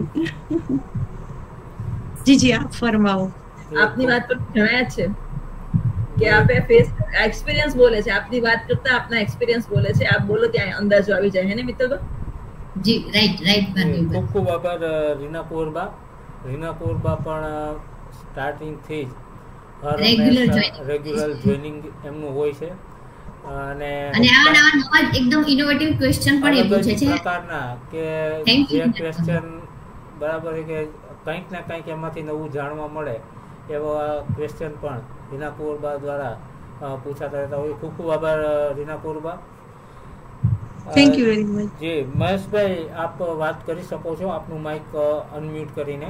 જી જી આપ ફરમાવો. આપની વાત પર જણાયા છે કે આપે ફેસ એક્સપિરિયન્સ બોલે છે, આપની વાત કરતા આપના એક્સપિરિયન્સ બોલે છે. આપ બોલો ત્યાં અંદાજો આવી જાય હે ને મિત્તલબા? જી રાઈટ ખૂબ ખૂબ આભાર રીના કુંવરબા. રીના કુંવરબા પણ સ્ટાર્ટિંગથી જ રેગ્યુલર જોઈનિંગ એમનું હોય છે. અને નવા એકદમ ઇનોવેટિવ ક્વેશ્ચન પણ એ પૂછે છે પ્રકારના કે જે ક્વેશ્ચન બરાબર છે કે કંઈક ને કંઈક એમાંથી નવું જાણવા મળે એવા ક્વેશ્ચન પણ રીના કુંવરબા દ્વારા પૂછાતા રહેતા હોય. ખૂબ ખૂબ આભાર Reena Kunvarba. Thank you very much. જી મહેશભાઈ, આપ વાત કરી શકો છો આપનું માઇક અનમ્યુટ કરીને.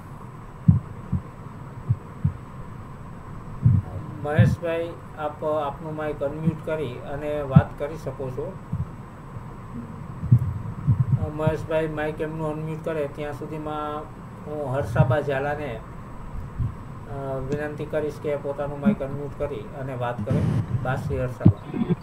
મહેશભાઈ, આપ આપનું માઇક અનમ્યુટ કરી અને વાત કરી શકો છો. મહેશભાઈ માઇક એમનું અનમ્યુટ કરે ત્યાં સુધીમાં હું હર્ષાબા ઝાલાને વિનંતી કરીશ કે પોતાનું માઇક અનમ્યુટ કરી અને વાત કરે. બાશ્રી હર્ષાબા.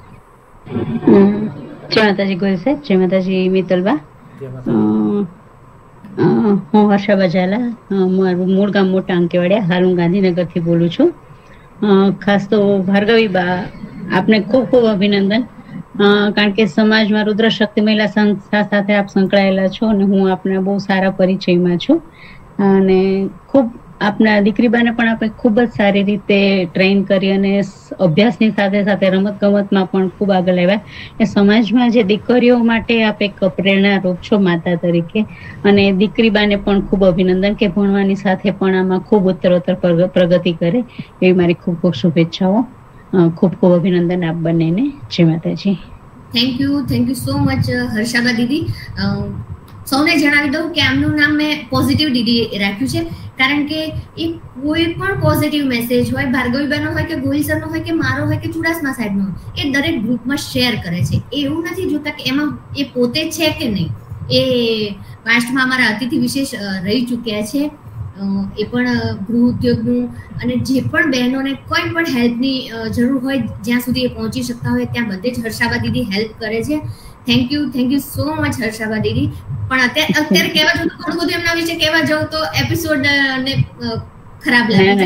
જય માતાજી ગોહિલ સાહેબ, જય માતાજી મિત્તલબા. જય માતાજી. હું હર્ષાબા ઝાલા, મારું મૂળ ગામ મોટા અંકેવાડિયા, હાલ હું ગાંધીનગરથી બોલું છું. ખાસ તો ભાર્ગવીબા આપને ખૂબ ખૂબ અભિનંદન, કારણ કે સમાજમાં રુદ્ર શક્તિ મહિલા સંસ્થા સાથે આપ સંકળાયેલા છો અને હું આપના બહુ સારા પરિચયમાં છું. અને ખૂબ આપના દીકરીબાને પણ આપણે ખૂબ જ સારી રીતે ટ્રેન કરી અને અભ્યાસની સાથે સાથે રમત ગમતમાં પણ ખૂબ આગળ આવ્યા. એ સમાજમાં જે દીકરીઓ માટે આપ એક પ્રેરણારૂપ છો માતા તરીકે, અને દીકરીબાને પણ ખૂબ અભિનંદન કે ભણવાની સાથે પણ આમાં ખૂબ ઉત્તરોત્તર પ્રગતિ કરે એવી મારી ખૂબ ખૂબ શુભેચ્છાઓ. ખૂબ ખૂબ અભિનંદન આપ બંનેને. જય માતાજી. Thank you so much Harshaba દીદી. સૌને જણાવી દઉં કે આમનું નામ મેં પોઝિટિવ દીદી રાખ્યું છે, કારણ કે એ કોઈ પણ પોઝિટિવ મેસેજ હોય, ભાર્ગવીબાનો હોય કે ગોહિલ સરનો હોય કે મારો હોય કે ચુડાસમા સાહેબનો હોય, એ દરેક ગ્રુપમાં શેર કરે છે. એ એવું નથી જોતા કે એમાં એ પોતે છે કે નહીં. એ પાસ્ટમાં અમારા અતિથિ વિશેષ રહી ચૂક્યા છે. એ પણ ગૃહ ઉદ્યોગનું અને જે પણ બહેનોને કોઈ પણ હેલ્પની જરૂર હોય, જ્યાં સુધી એ પહોંચી શકતા હોય ત્યાં બધે જ હર્ષાબા દીદી હેલ્પ કરે છે. Thank you so much Harshaba દીદી. પણ અત્યારે કહેવા જવું થોડું બધું એમના વિશે કહેવા જવું તો એપિસોડ ને ખરાબ લાગે.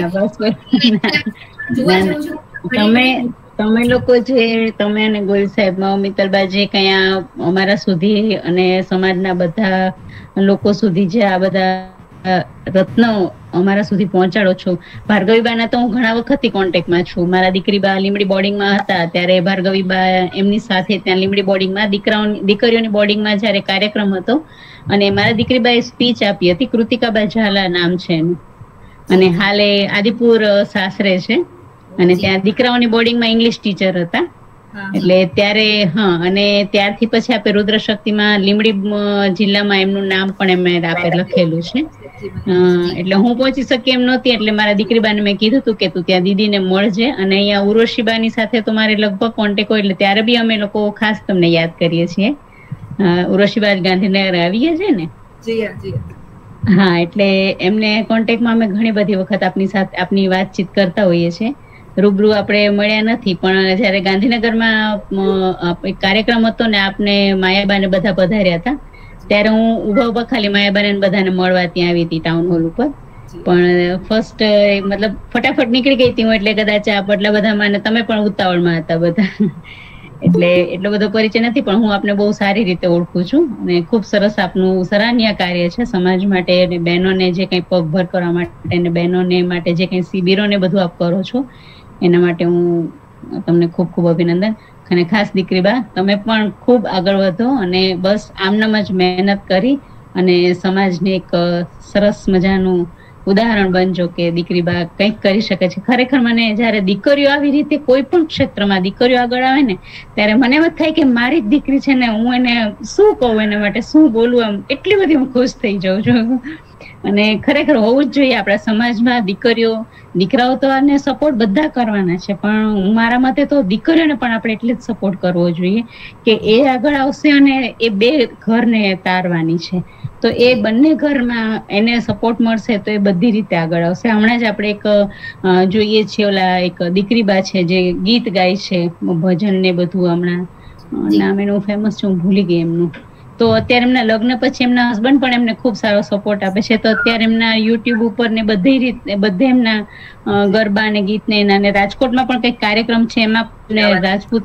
તમે લોકો જે તમે અને ગોહિલ સાહેબ, મિત્તલબા જે કઈ અમારા સુધી અને સમાજના બધા લોકો સુધી જે આ બધા રત્નો અમારા સુધી પહોંચાડો છો. ભાર્ગવીબાના તો હું ઘણા વખતથી કોન્ટેક્ટમાં છું. મારા દીકરીબા લીમડી બોર્ડિંગમાં હતા ત્યારે ભાર્ગવીબા એમની સાથે ત્યાં લીમડી બોર્ડિંગમાં દીકરીઓની બોર્ડિંગમાં જ્યારે કાર્યક્રમ હતો અને મારા દીકરીબાએ સ્પીચ આપી હતી. કૃતિકાબા ઝાલા નામ છે એનું, અને હાલે આદિપુર સાસરે છે, અને ત્યાં દીકરાઓની બોર્ડિંગમાં ઇંગ્લિશ ટીચર હતા. એટલે ત્યારે અને ત્યારથી પછી આપણે રુદ્ર શક્તિમાં લીમડી જિલ્લામાં એમનું નામ પણ એમને આપણે લખેલું છે. એટલે હું પહોંચી શકી એમ નહોતી, એટલે મારા દીકરીબાને મેં કીધું હતું કે તું ત્યાં દીદીને મળજે. અને અહીંયા ઉર્વશીબાની સાથે તો મારે લગભગ કોન્ટેક્ટ હોય, એટલે ત્યારે બી અમે લોકો ખાસ તમને યાદ કરીએ છીએ. ઉર્વશીબા ગાંધીનગર આવીએ છે ને? હા, એટલે એમને કોન્ટેક્ટમાં અમે ઘણી બધી વખત આપની સાથે આપની વાતચીત કરતા હોઈએ છીએ. રૂબરૂ આપણે મળ્યા નથી, પણ જયારે ગાંધીનગરમાં કાર્યક્રમ હતો ને આપને માયાબાને બધા પધાર્યા હતા, ત્યારે હું ઉભા ખાલી માયાબાને બધાને મળવા ત્યાં આવી હતી ટાઉન હોલ ઉપર. પણ ફર્સ્ટ મતલબ ફટાફટ નીકળી ગઈ હતી હું, એટલે કદાચ આપ એટલા બધા તમે પણ ઉતાવળમાં હતા બધા, એટલે એટલો બધો પરિચય નથી. પણ હું આપને બહુ સારી રીતે ઓળખું છું અને ખૂબ સરસ આપનું સરાહનીય કાર્ય છે સમાજ માટે અને બહેનોને જે કંઈ પગભર કરવા માટે અને બહેનોને માટે જે કંઈ શિબિરોને બધું આપ કરો છો એના માટે હું તમને ખૂબ ખૂબ અભિનંદન. અને ખાસ દીકરીબા, તમે પણ ખૂબ આગળ વધો અને બસ આમનામ જ મહેનત કરી અને સમાજને એક સરસ મજાનું ઉદાહરણ બનજો કે દીકરી બા કંઈક કરી શકે છે. ખરેખર મને જયારે દીકરીઓ આવી રીતે કોઈ પણ ક્ષેત્રમાં દીકરીઓ આગળ આવે ને ત્યારે મને એમ જ થાય કે મારી જ દીકરી છે ને, હું એને શું કહું, એના માટે શું બોલું, એમ એટલી બધી હું ખુશ થઈ જાઉં છું. અને ખરેખર હોવું જ જોઈએ આપણા સમાજમાં દીકરીઓ, દીકરાઓ તો આને સપોર્ટ બધા કરવાના છે, પણ મારા મતે તો દીકરીઓને પણ આપણે એટલે જ સપોર્ટ કરવો જોઈએ કે એ આગળ આવશે અને એ બે ઘરને તારવાની છે. તો એ બંને ઘરમાં એને સપોર્ટ મળશે તો એ બધી રીતે આગળ આવશે. હમણાં જ આપણે એક જોઈએ છીએ, ઓલા એક દીકરી બા છે જે ગીત ગાય છે, ભજન ને બધું, હમણાં નામ એનું ફેમસ છે, હું ભૂલી ગઈ એમનું. તો અત્યારે એમના લગ્ન પછી એમના હસબન્ડ પણ એમને ખૂબ સારો સપોર્ટ આપે છે. તો અત્યારે એમના યુટ્યુબ ઉપર ને બધી રીતે બધે એમના ગરબા ને ગીત ને એના, રાજકોટમાં પણ કઈક કાર્યક્રમ છે એમાં રાજપૂત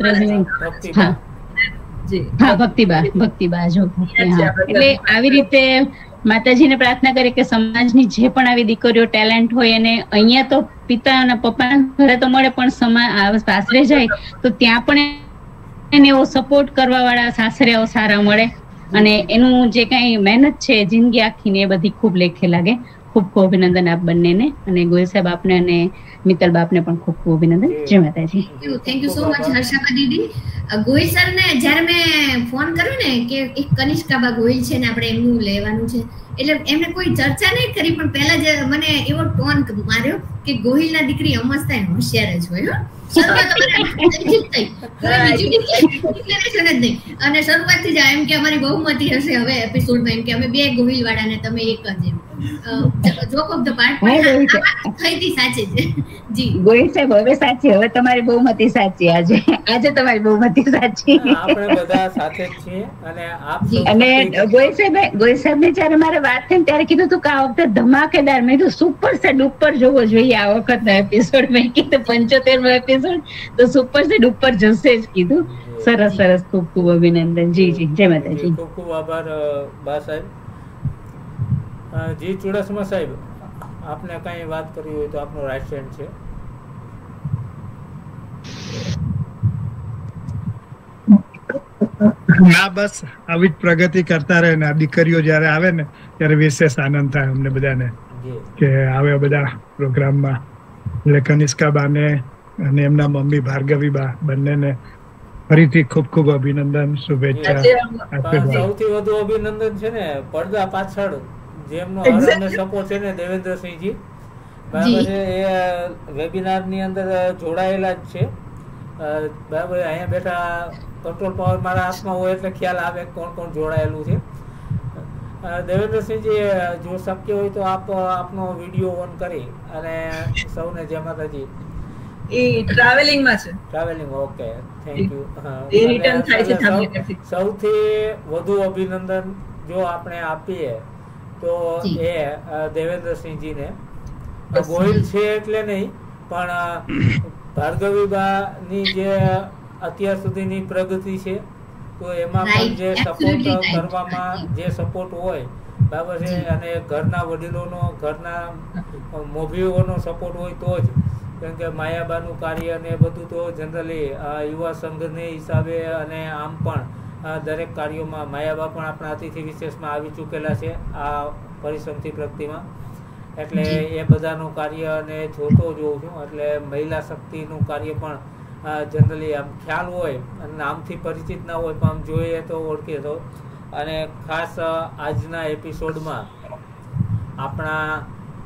હા ભક્તિબા જો એટલે આવી રીતે માતાજીને પ્રાર્થના કરી કે સમાજની જે પણ આવી દીકરીઓ ટેલેન્ટ હોય એને અહીંયા તો પિતા અને પપ્પાના ઘરે તો મળે, પણ સાસરે જાય તો ત્યાં પણ એને એવો સપોર્ટ કરવા વાળા સાસરેઓ સારા મળે અને એનું જે કઈ મહેનત છે જિંદગી આખીને એ બધી ખૂબ લેખે લાગે. ખૂબ ખૂબ અભિનંદન આપ બંનેને, અને ગોયલ સાહેબ આપને અને મિત્તલ બાપને પણ ખૂબ ખૂબ અભિનંદન. જય માતાજી. Thank you so much Harshaba દીદી. ગોયલ સર ને જ્યારે મેં ફોન કર્યો ને કે એક કનિષ્કાબા ગોયલ છે ને આપણે એમનું લેવાનું છે, એટલે એમને કોઈ ચર્ચા નહીં કરી, પણ પહેલા જ મને એવો ટોન માર્યો કે ગોહિલના દીકરી અમસ્તા હોશિયાર જ હોય. અને શરૂઆતથી જ એમ કે અમારી બહુમતી હશે હવે એપિસોડમાં, એમ કે અમે બે ગોહિલ વાળા ને તમે એક જ, જોક ઓફ ધ પાર્ટ થઈ હતી સાચી છે. જી ગોહિલ સાહેબ હવે સાચી, હવે તમારી બહુમતી સાચી, આજે તમારી બહુમતી સાચી, આપણે બધા સાથે જ છીએ. અને અને ગોહિલ સાહેબ ને જયારે મારે વાત થઈ ત્યારે કીધું તું કે આ વખતે ધમાકેદાર, મેં કીધું સુપર સેટ ઉપર જોવો જોઈએ આ વખતનો એપિસોડ, મેં કીધું 75મો એપિસોડ તો સુપર સેટ ઉપર જશે જ કીધું. સરસ સરસ, ખૂબ ખૂબ અભિનંદન. જી જી, જય માતાજી. ખૂબ ખૂબ આભાર બા સાહેબ. જી ચુડાસમા સાહેબ, આપને કઈ વાત કરવી હોય તો આપનો રાઈટ હેન્ડ છે. ના બસ આવી જ પ્રગતિ કરતા રહે ને આ દીકરીઓ જયારે આવે ને ત્યારે વિશેષ આનંદ થાય અમને બધાને કે આવે બધા પ્રોગ્રામમાં. એટલે કનિષ્કા બાને અને એમના મમ્મી ભાર્ગવી બા બંનેને ફરીથી ખૂબ ખૂબ અભિનંદન, શુભેચ્છા. સૌથી વધુ અભિનંદન છે ને પડદા પાછળ જેમનો હરમને સપોર્ટ છે ને દેવેન્દ્રસિંહજી બરાબર છે, એ વેબિનાર ની અંદર જોડાયેલા જ છે બરાબર. અહીંયા બેઠા કંટ્રોલ પાવર મારા હાથમાં હોય એટલે ખ્યાલ આવે કોણ કોણ જોડાયેલું છે. દેવેન્દ્રસિંહજી, જો શક્ય હોય તો આપ આપનો વિડીયો ઓન કરી અને સૌને જય માતાજી. એ ટ્રાવેલિંગ માં છે. Travelling, okay, thank you. એ રિટર્ન થાય છે સામે. સૌથી વધુ અભિનંદન જો આપણે આપીએ તો એ દેવેન્દ્રસિંહજીને. ગોહિલ છે એટલે નહીં, પણ ભાર્ગવીબાની જે અત્યાર સુધીની પ્રગતિ છે તો એમાં પણ જે સપોર્ટ કરવામાં જે સપોર્ટ હોય બરાબર છે, અને ઘરના વડીલોનો, ઘરના મોભીઓનો સપોર્ટ હોય તો જ, કેમ કે માયાબાનું કાર્ય ને બધું તો જનરલી યુવા સંઘને હિસાબે અને આમ પણ દરેક કાર્યોમાં માયાબા પણ આપણા અતિથિ વિશેષમાં આવી ચૂકેલા છે આ પરિસમથી પ્રગતિમાં. એટલે એ બધાનું કાર્ય અને જોતો જોઉં છું, એટલે મહિલા શક્તિનું કાર્ય પણ જનરલી આમ ખ્યાલ હોય અને નામથી પરિચિત ના હોય પણ આમ જોઈએ તો ઓળખીએ તો. અને ખાસ આજના એપિસોડમાં આપણા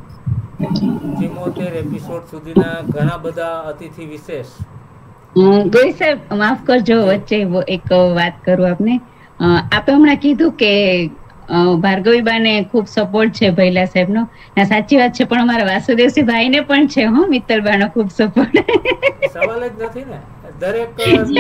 74 એપિસોડ સુધીના ઘણા બધા અતિથિ વિશેષ. ગોહિલ સાહેબ માફ કરજો, વચ્ચે એક વાત કરું આપને. આપે હમણાં કીધું કે ભાર્ગવીબાને ખૂબ સપોર્ટ છે ભૈલા સાહેબનો. સાચી વાત છે, પણ અમારા વાસુદેવસિંહ ભાઈને પણ છે હો મિત્તલબાનો ખૂબ સપોર્ટ. સવાલ જ નથી ને, દરેક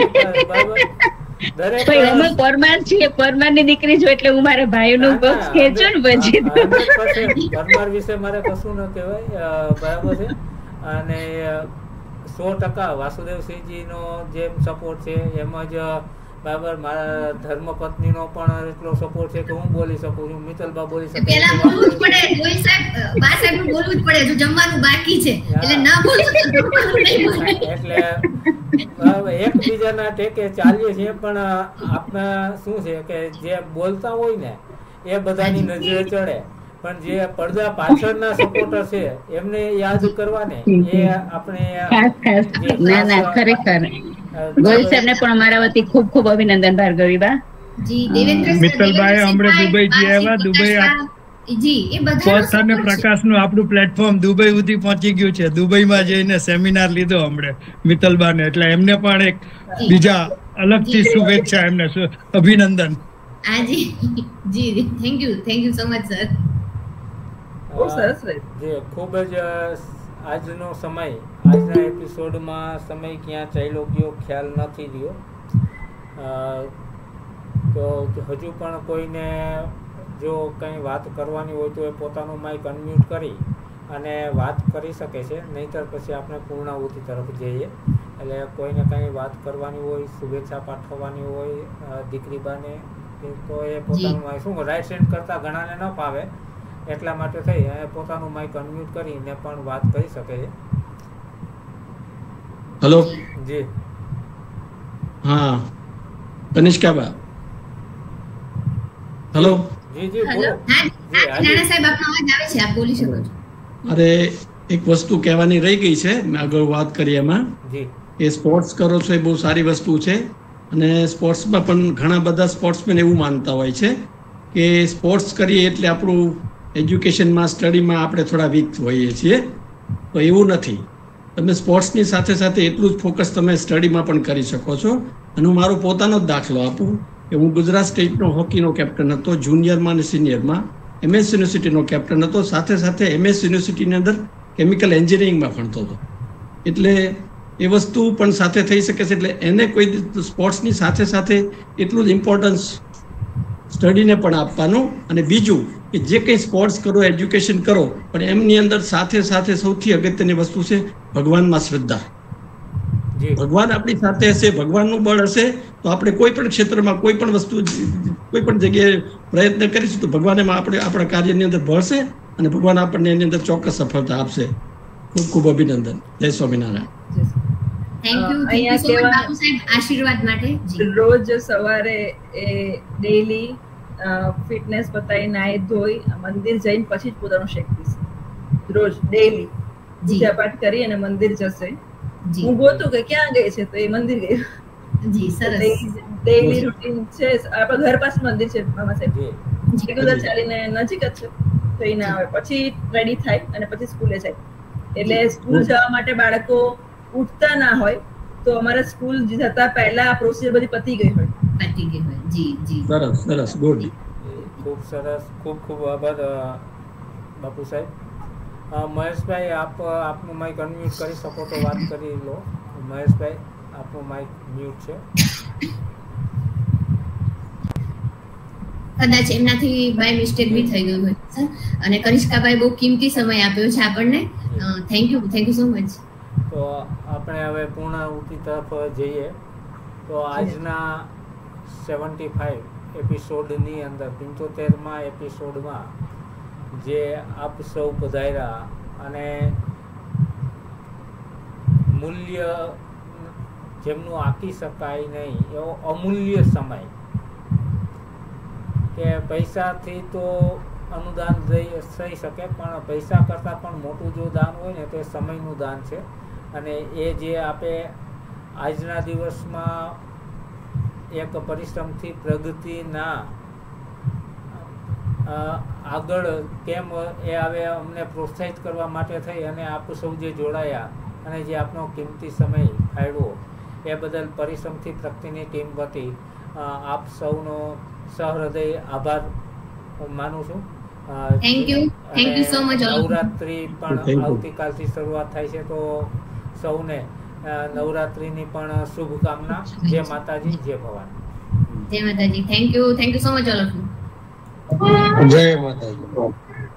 અમે પરમાર છીએ, પરમારની દીકરી છું એટલે હું મારા ભાઈનું પક્ષ ખેંચું ને પછી. પરમાર વિશે મારે કશું ન કહેવાય બરાબર છે. અને 100% વાસુદેવસિંહજીનો જેમ સપોર્ટ છે એમ જ બરાબર મારા ધર્મપત્નીનો પણ એટલો સપોર્ટ છે કે હું બોલી શકું છું, મિત્તલબા બોલી શકે. પહેલા બોલવું જ પડે, ગોહિલ સાહેબ બા સાહેબનું બોલવું જ પડે, જો જમવાનું બાકી છે એટલે ના બોલો તો જમવાનું નહીં મળે. એટલે એકબીજાના ટેકે ચાલીએ છીએ, પણ આપણે શું છે કે જે બોલતા હોય ને એ બધાની નજરે ચડે પણ જે પડદા પાછળના સપોર્ટર છે એમને યાદ કરવાને એ આપણે ખાસ ના ના ખરેખર ગોહિલ સાહેબને પણ અમારા વતી ખૂબ ખૂબ અભિનંદન ભાર્ગવીબા. જી દેવેન્દ્ર સર, મિત્તલભાઈ હમણાં દુબઈ જઈ આવ્યા. દુબઈ જી એ બધા અને પ્રકાશનું આપણું પ્લેટફોર્મ દુબઈ સુધી પહોંચી ગયું છે. દુબઈમાં જઈને સેમિનાર લીધો હમણાં મિત્તલબાને, એટલે એમને પણ એક બીજા અલગથી શુભેચ્છા, એમને અભિનંદન. જી જી thank you so much sir. બહુ સરસ રહે. જે ખૂબ જ આજનો સમય, આજના એપિસોડમાં સમય ક્યાં ચાલ્યો ગયો ખ્યાલ નથી રહ્યો. તો હજુ પણ કોઈને જો કંઈ વાત કરવાની હોય તો એ પોતાનું માઇક અનમ્યુટ કરી અને વાત કરી શકે છે, નહીંતર પછી આપણે પૂર્ણાહુતિ તરફ જઈએ. એટલે કોઈને કંઈ વાત કરવાની હોય, શુભેચ્છા પાઠવવાની હોય દીકરીબાને, તો એ પોતાનું માઇક, શું રાઈટ સેન્ડ કરતાં ઘણાને ન ફાવે એટલા માટે થઈ પોતાનું માઇક અનમ્યુટ કરીને પણ વાત કરી શકે છે. હેલો. જી હા કનિષ્કાબા. હેલો. જી જી બોલો. નાના સાહેબ આપનો અવાજ આવે છે, આપ બોલી શકો છો. અરે એક વસ્તુ કહેવાની રહી ગઈ છે, મેં આગળ વાત કરી એમાં. જી. એ સ્પોર્ટ્સ કરો છો એ બહુ સારી વસ્તુ છે, અને સ્પોર્ટ્સમાં પણ ઘણા બધા સ્પોર્ટ્સમેન એવું માનતા હોય છે કે સ્પોર્ટ્સ કરીએ એટલે આપણું એજ્યુકેશનમાં, સ્ટડીમાં આપણે થોડા વીક હોઈએ છીએ. તો એવું નથી. તમે સ્પોર્ટ્સની સાથે સાથે એટલું જ ફોકસ તમે સ્ટડીમાં પણ કરી શકો છો. અને હું મારો પોતાનો જ દાખલો આપું કે હું ગુજરાત સ્ટેટનો હોકીનો કેપ્ટન હતો, જુનિયરમાં અને સિનિયરમાં. MS યુનિવર્સિટીનો કેપ્ટન હતો, સાથે સાથે MS યુનિવર્સિટીની અંદર કેમિકલ એન્જિનિયરિંગમાં ભણતો હતો. એટલે એ વસ્તુ પણ સાથે થઈ શકે છે. એટલે એને કોઈ સ્પોર્ટ્સની સાથે સાથે એટલું જ ઇમ્પોર્ટન્સ સ્ટડીને પણ આપવાનું. અને બીજું કે જે કંઈ સ્પોર્ટ્સ કરો, એજ્યુકેશન કરો, પણ એમની અંદર સાથે સાથે સૌથી અગત્યની વસ્તુ છે ભગવાનમાં શ્રદ્ધા. ભગવાન આપણી સાથે હશે, ભગવાનનું બળ હશે, તો આપણે કોઈ પણ ક્ષેત્રમાં, કોઈ પણ વસ્તુ, કોઈ પણ જગ્યાએ પ્રયત્ન કરીશું તો ભગવાન એમાં આપણે આપણા કાર્યની અંદર ભળશે અને ભગવાન આપણને એની અંદર ચોક્કસ સફળતા આપશે. ખૂબ ખૂબ અભિનંદન. જય સ્વામિનારાયણ. અહીંયા કહેવાય આશીર્વાદ માટે. રોજ સવારે એ ડેઈલી ફિટનેસ બતાવી, નાહી ધોઈ મંદિર જઈને પછી જ પોતાનું શેક પીશે. રોજ ડેઈલી પૂજા પાઠ કરી અને મંદિર જશે. હું ગોતું કે ક્યાં ગઈ છે, તો એ મંદિર ગઈ. જી સરસ. ડેઈલી રૂટીન છે. આપણા ઘર પાસે મંદિર છે મામા સાહેબ, રેગ્યુલર ચાલીને નજીક જ છે. તો એ ના આવે, પછી રેડી થાય અને પછી સ્કૂલે જાય. એટલે સ્કૂલ જવા માટે બાળકો ઉઠતા ના હોય તો અમારા સ્કૂલ જતા પહેલા આ પ્રોસિજર બધી પતી ગઈ હોય. જી જી સરસ સરસ, ગુડ. ખૂબ સરસ, ખૂબ ખૂબ આભાર બાપુ સાહેબ. મહેશભાઈ, આપનું માઇક અનમ્યુટ કરી શકો તો વાત કરી લો. મહેશભાઈ, આપનું માઇક મ્યુટ છે. કદાચ એમનાથી બાય મિસ્ટેક બી થઈ ગયું હોય સર. અને કનિષ્કાભાઈ બહુ કિંમતી સમય આપ્યો છે આપણને. Thank you so much. તો આપણે હવે પૂર્ણાહુતિ તરફ જઈએ. તો આજના 75 એપિસોડની અંદર 75મા એપિસોડમાં જે આપ સૌ પધાર્યા અને મૂલ્ય જેમનું આંકી શકાય નહીં એવો અમૂલ્ય સમય, કે પૈસાથી તો અનુદાન થઈ શકે, પણ પૈસા કરતાં પણ મોટું જો દાન હોય ને તો એ સમયનું દાન છે. અને એ જે આપે આજના દિવસમાં એક પરિશ્રમથી પ્રગતિના આગળ કેમ એ હવે અમને પ્રોત્સાહિત કરવા માટે થઈ અને આપ સૌ જે જોડાયા અને જે આપનો કિંમતી સમય ફાળવ્યો એ બદલ પરિશ્રમથી પ્રગતિની ટીમ વતી આપ સૌનો સહૃદય આભાર માનું છું. Thank you so much. Navratri પણ આવતીકાલથી શરૂઆત થાય છે, તો સૌને નવરાત્રિની પણ શુભકામના. જય માતાજી, જય ભવાની. જય માતાજી. Thank you so much all of you. જય માતાજી.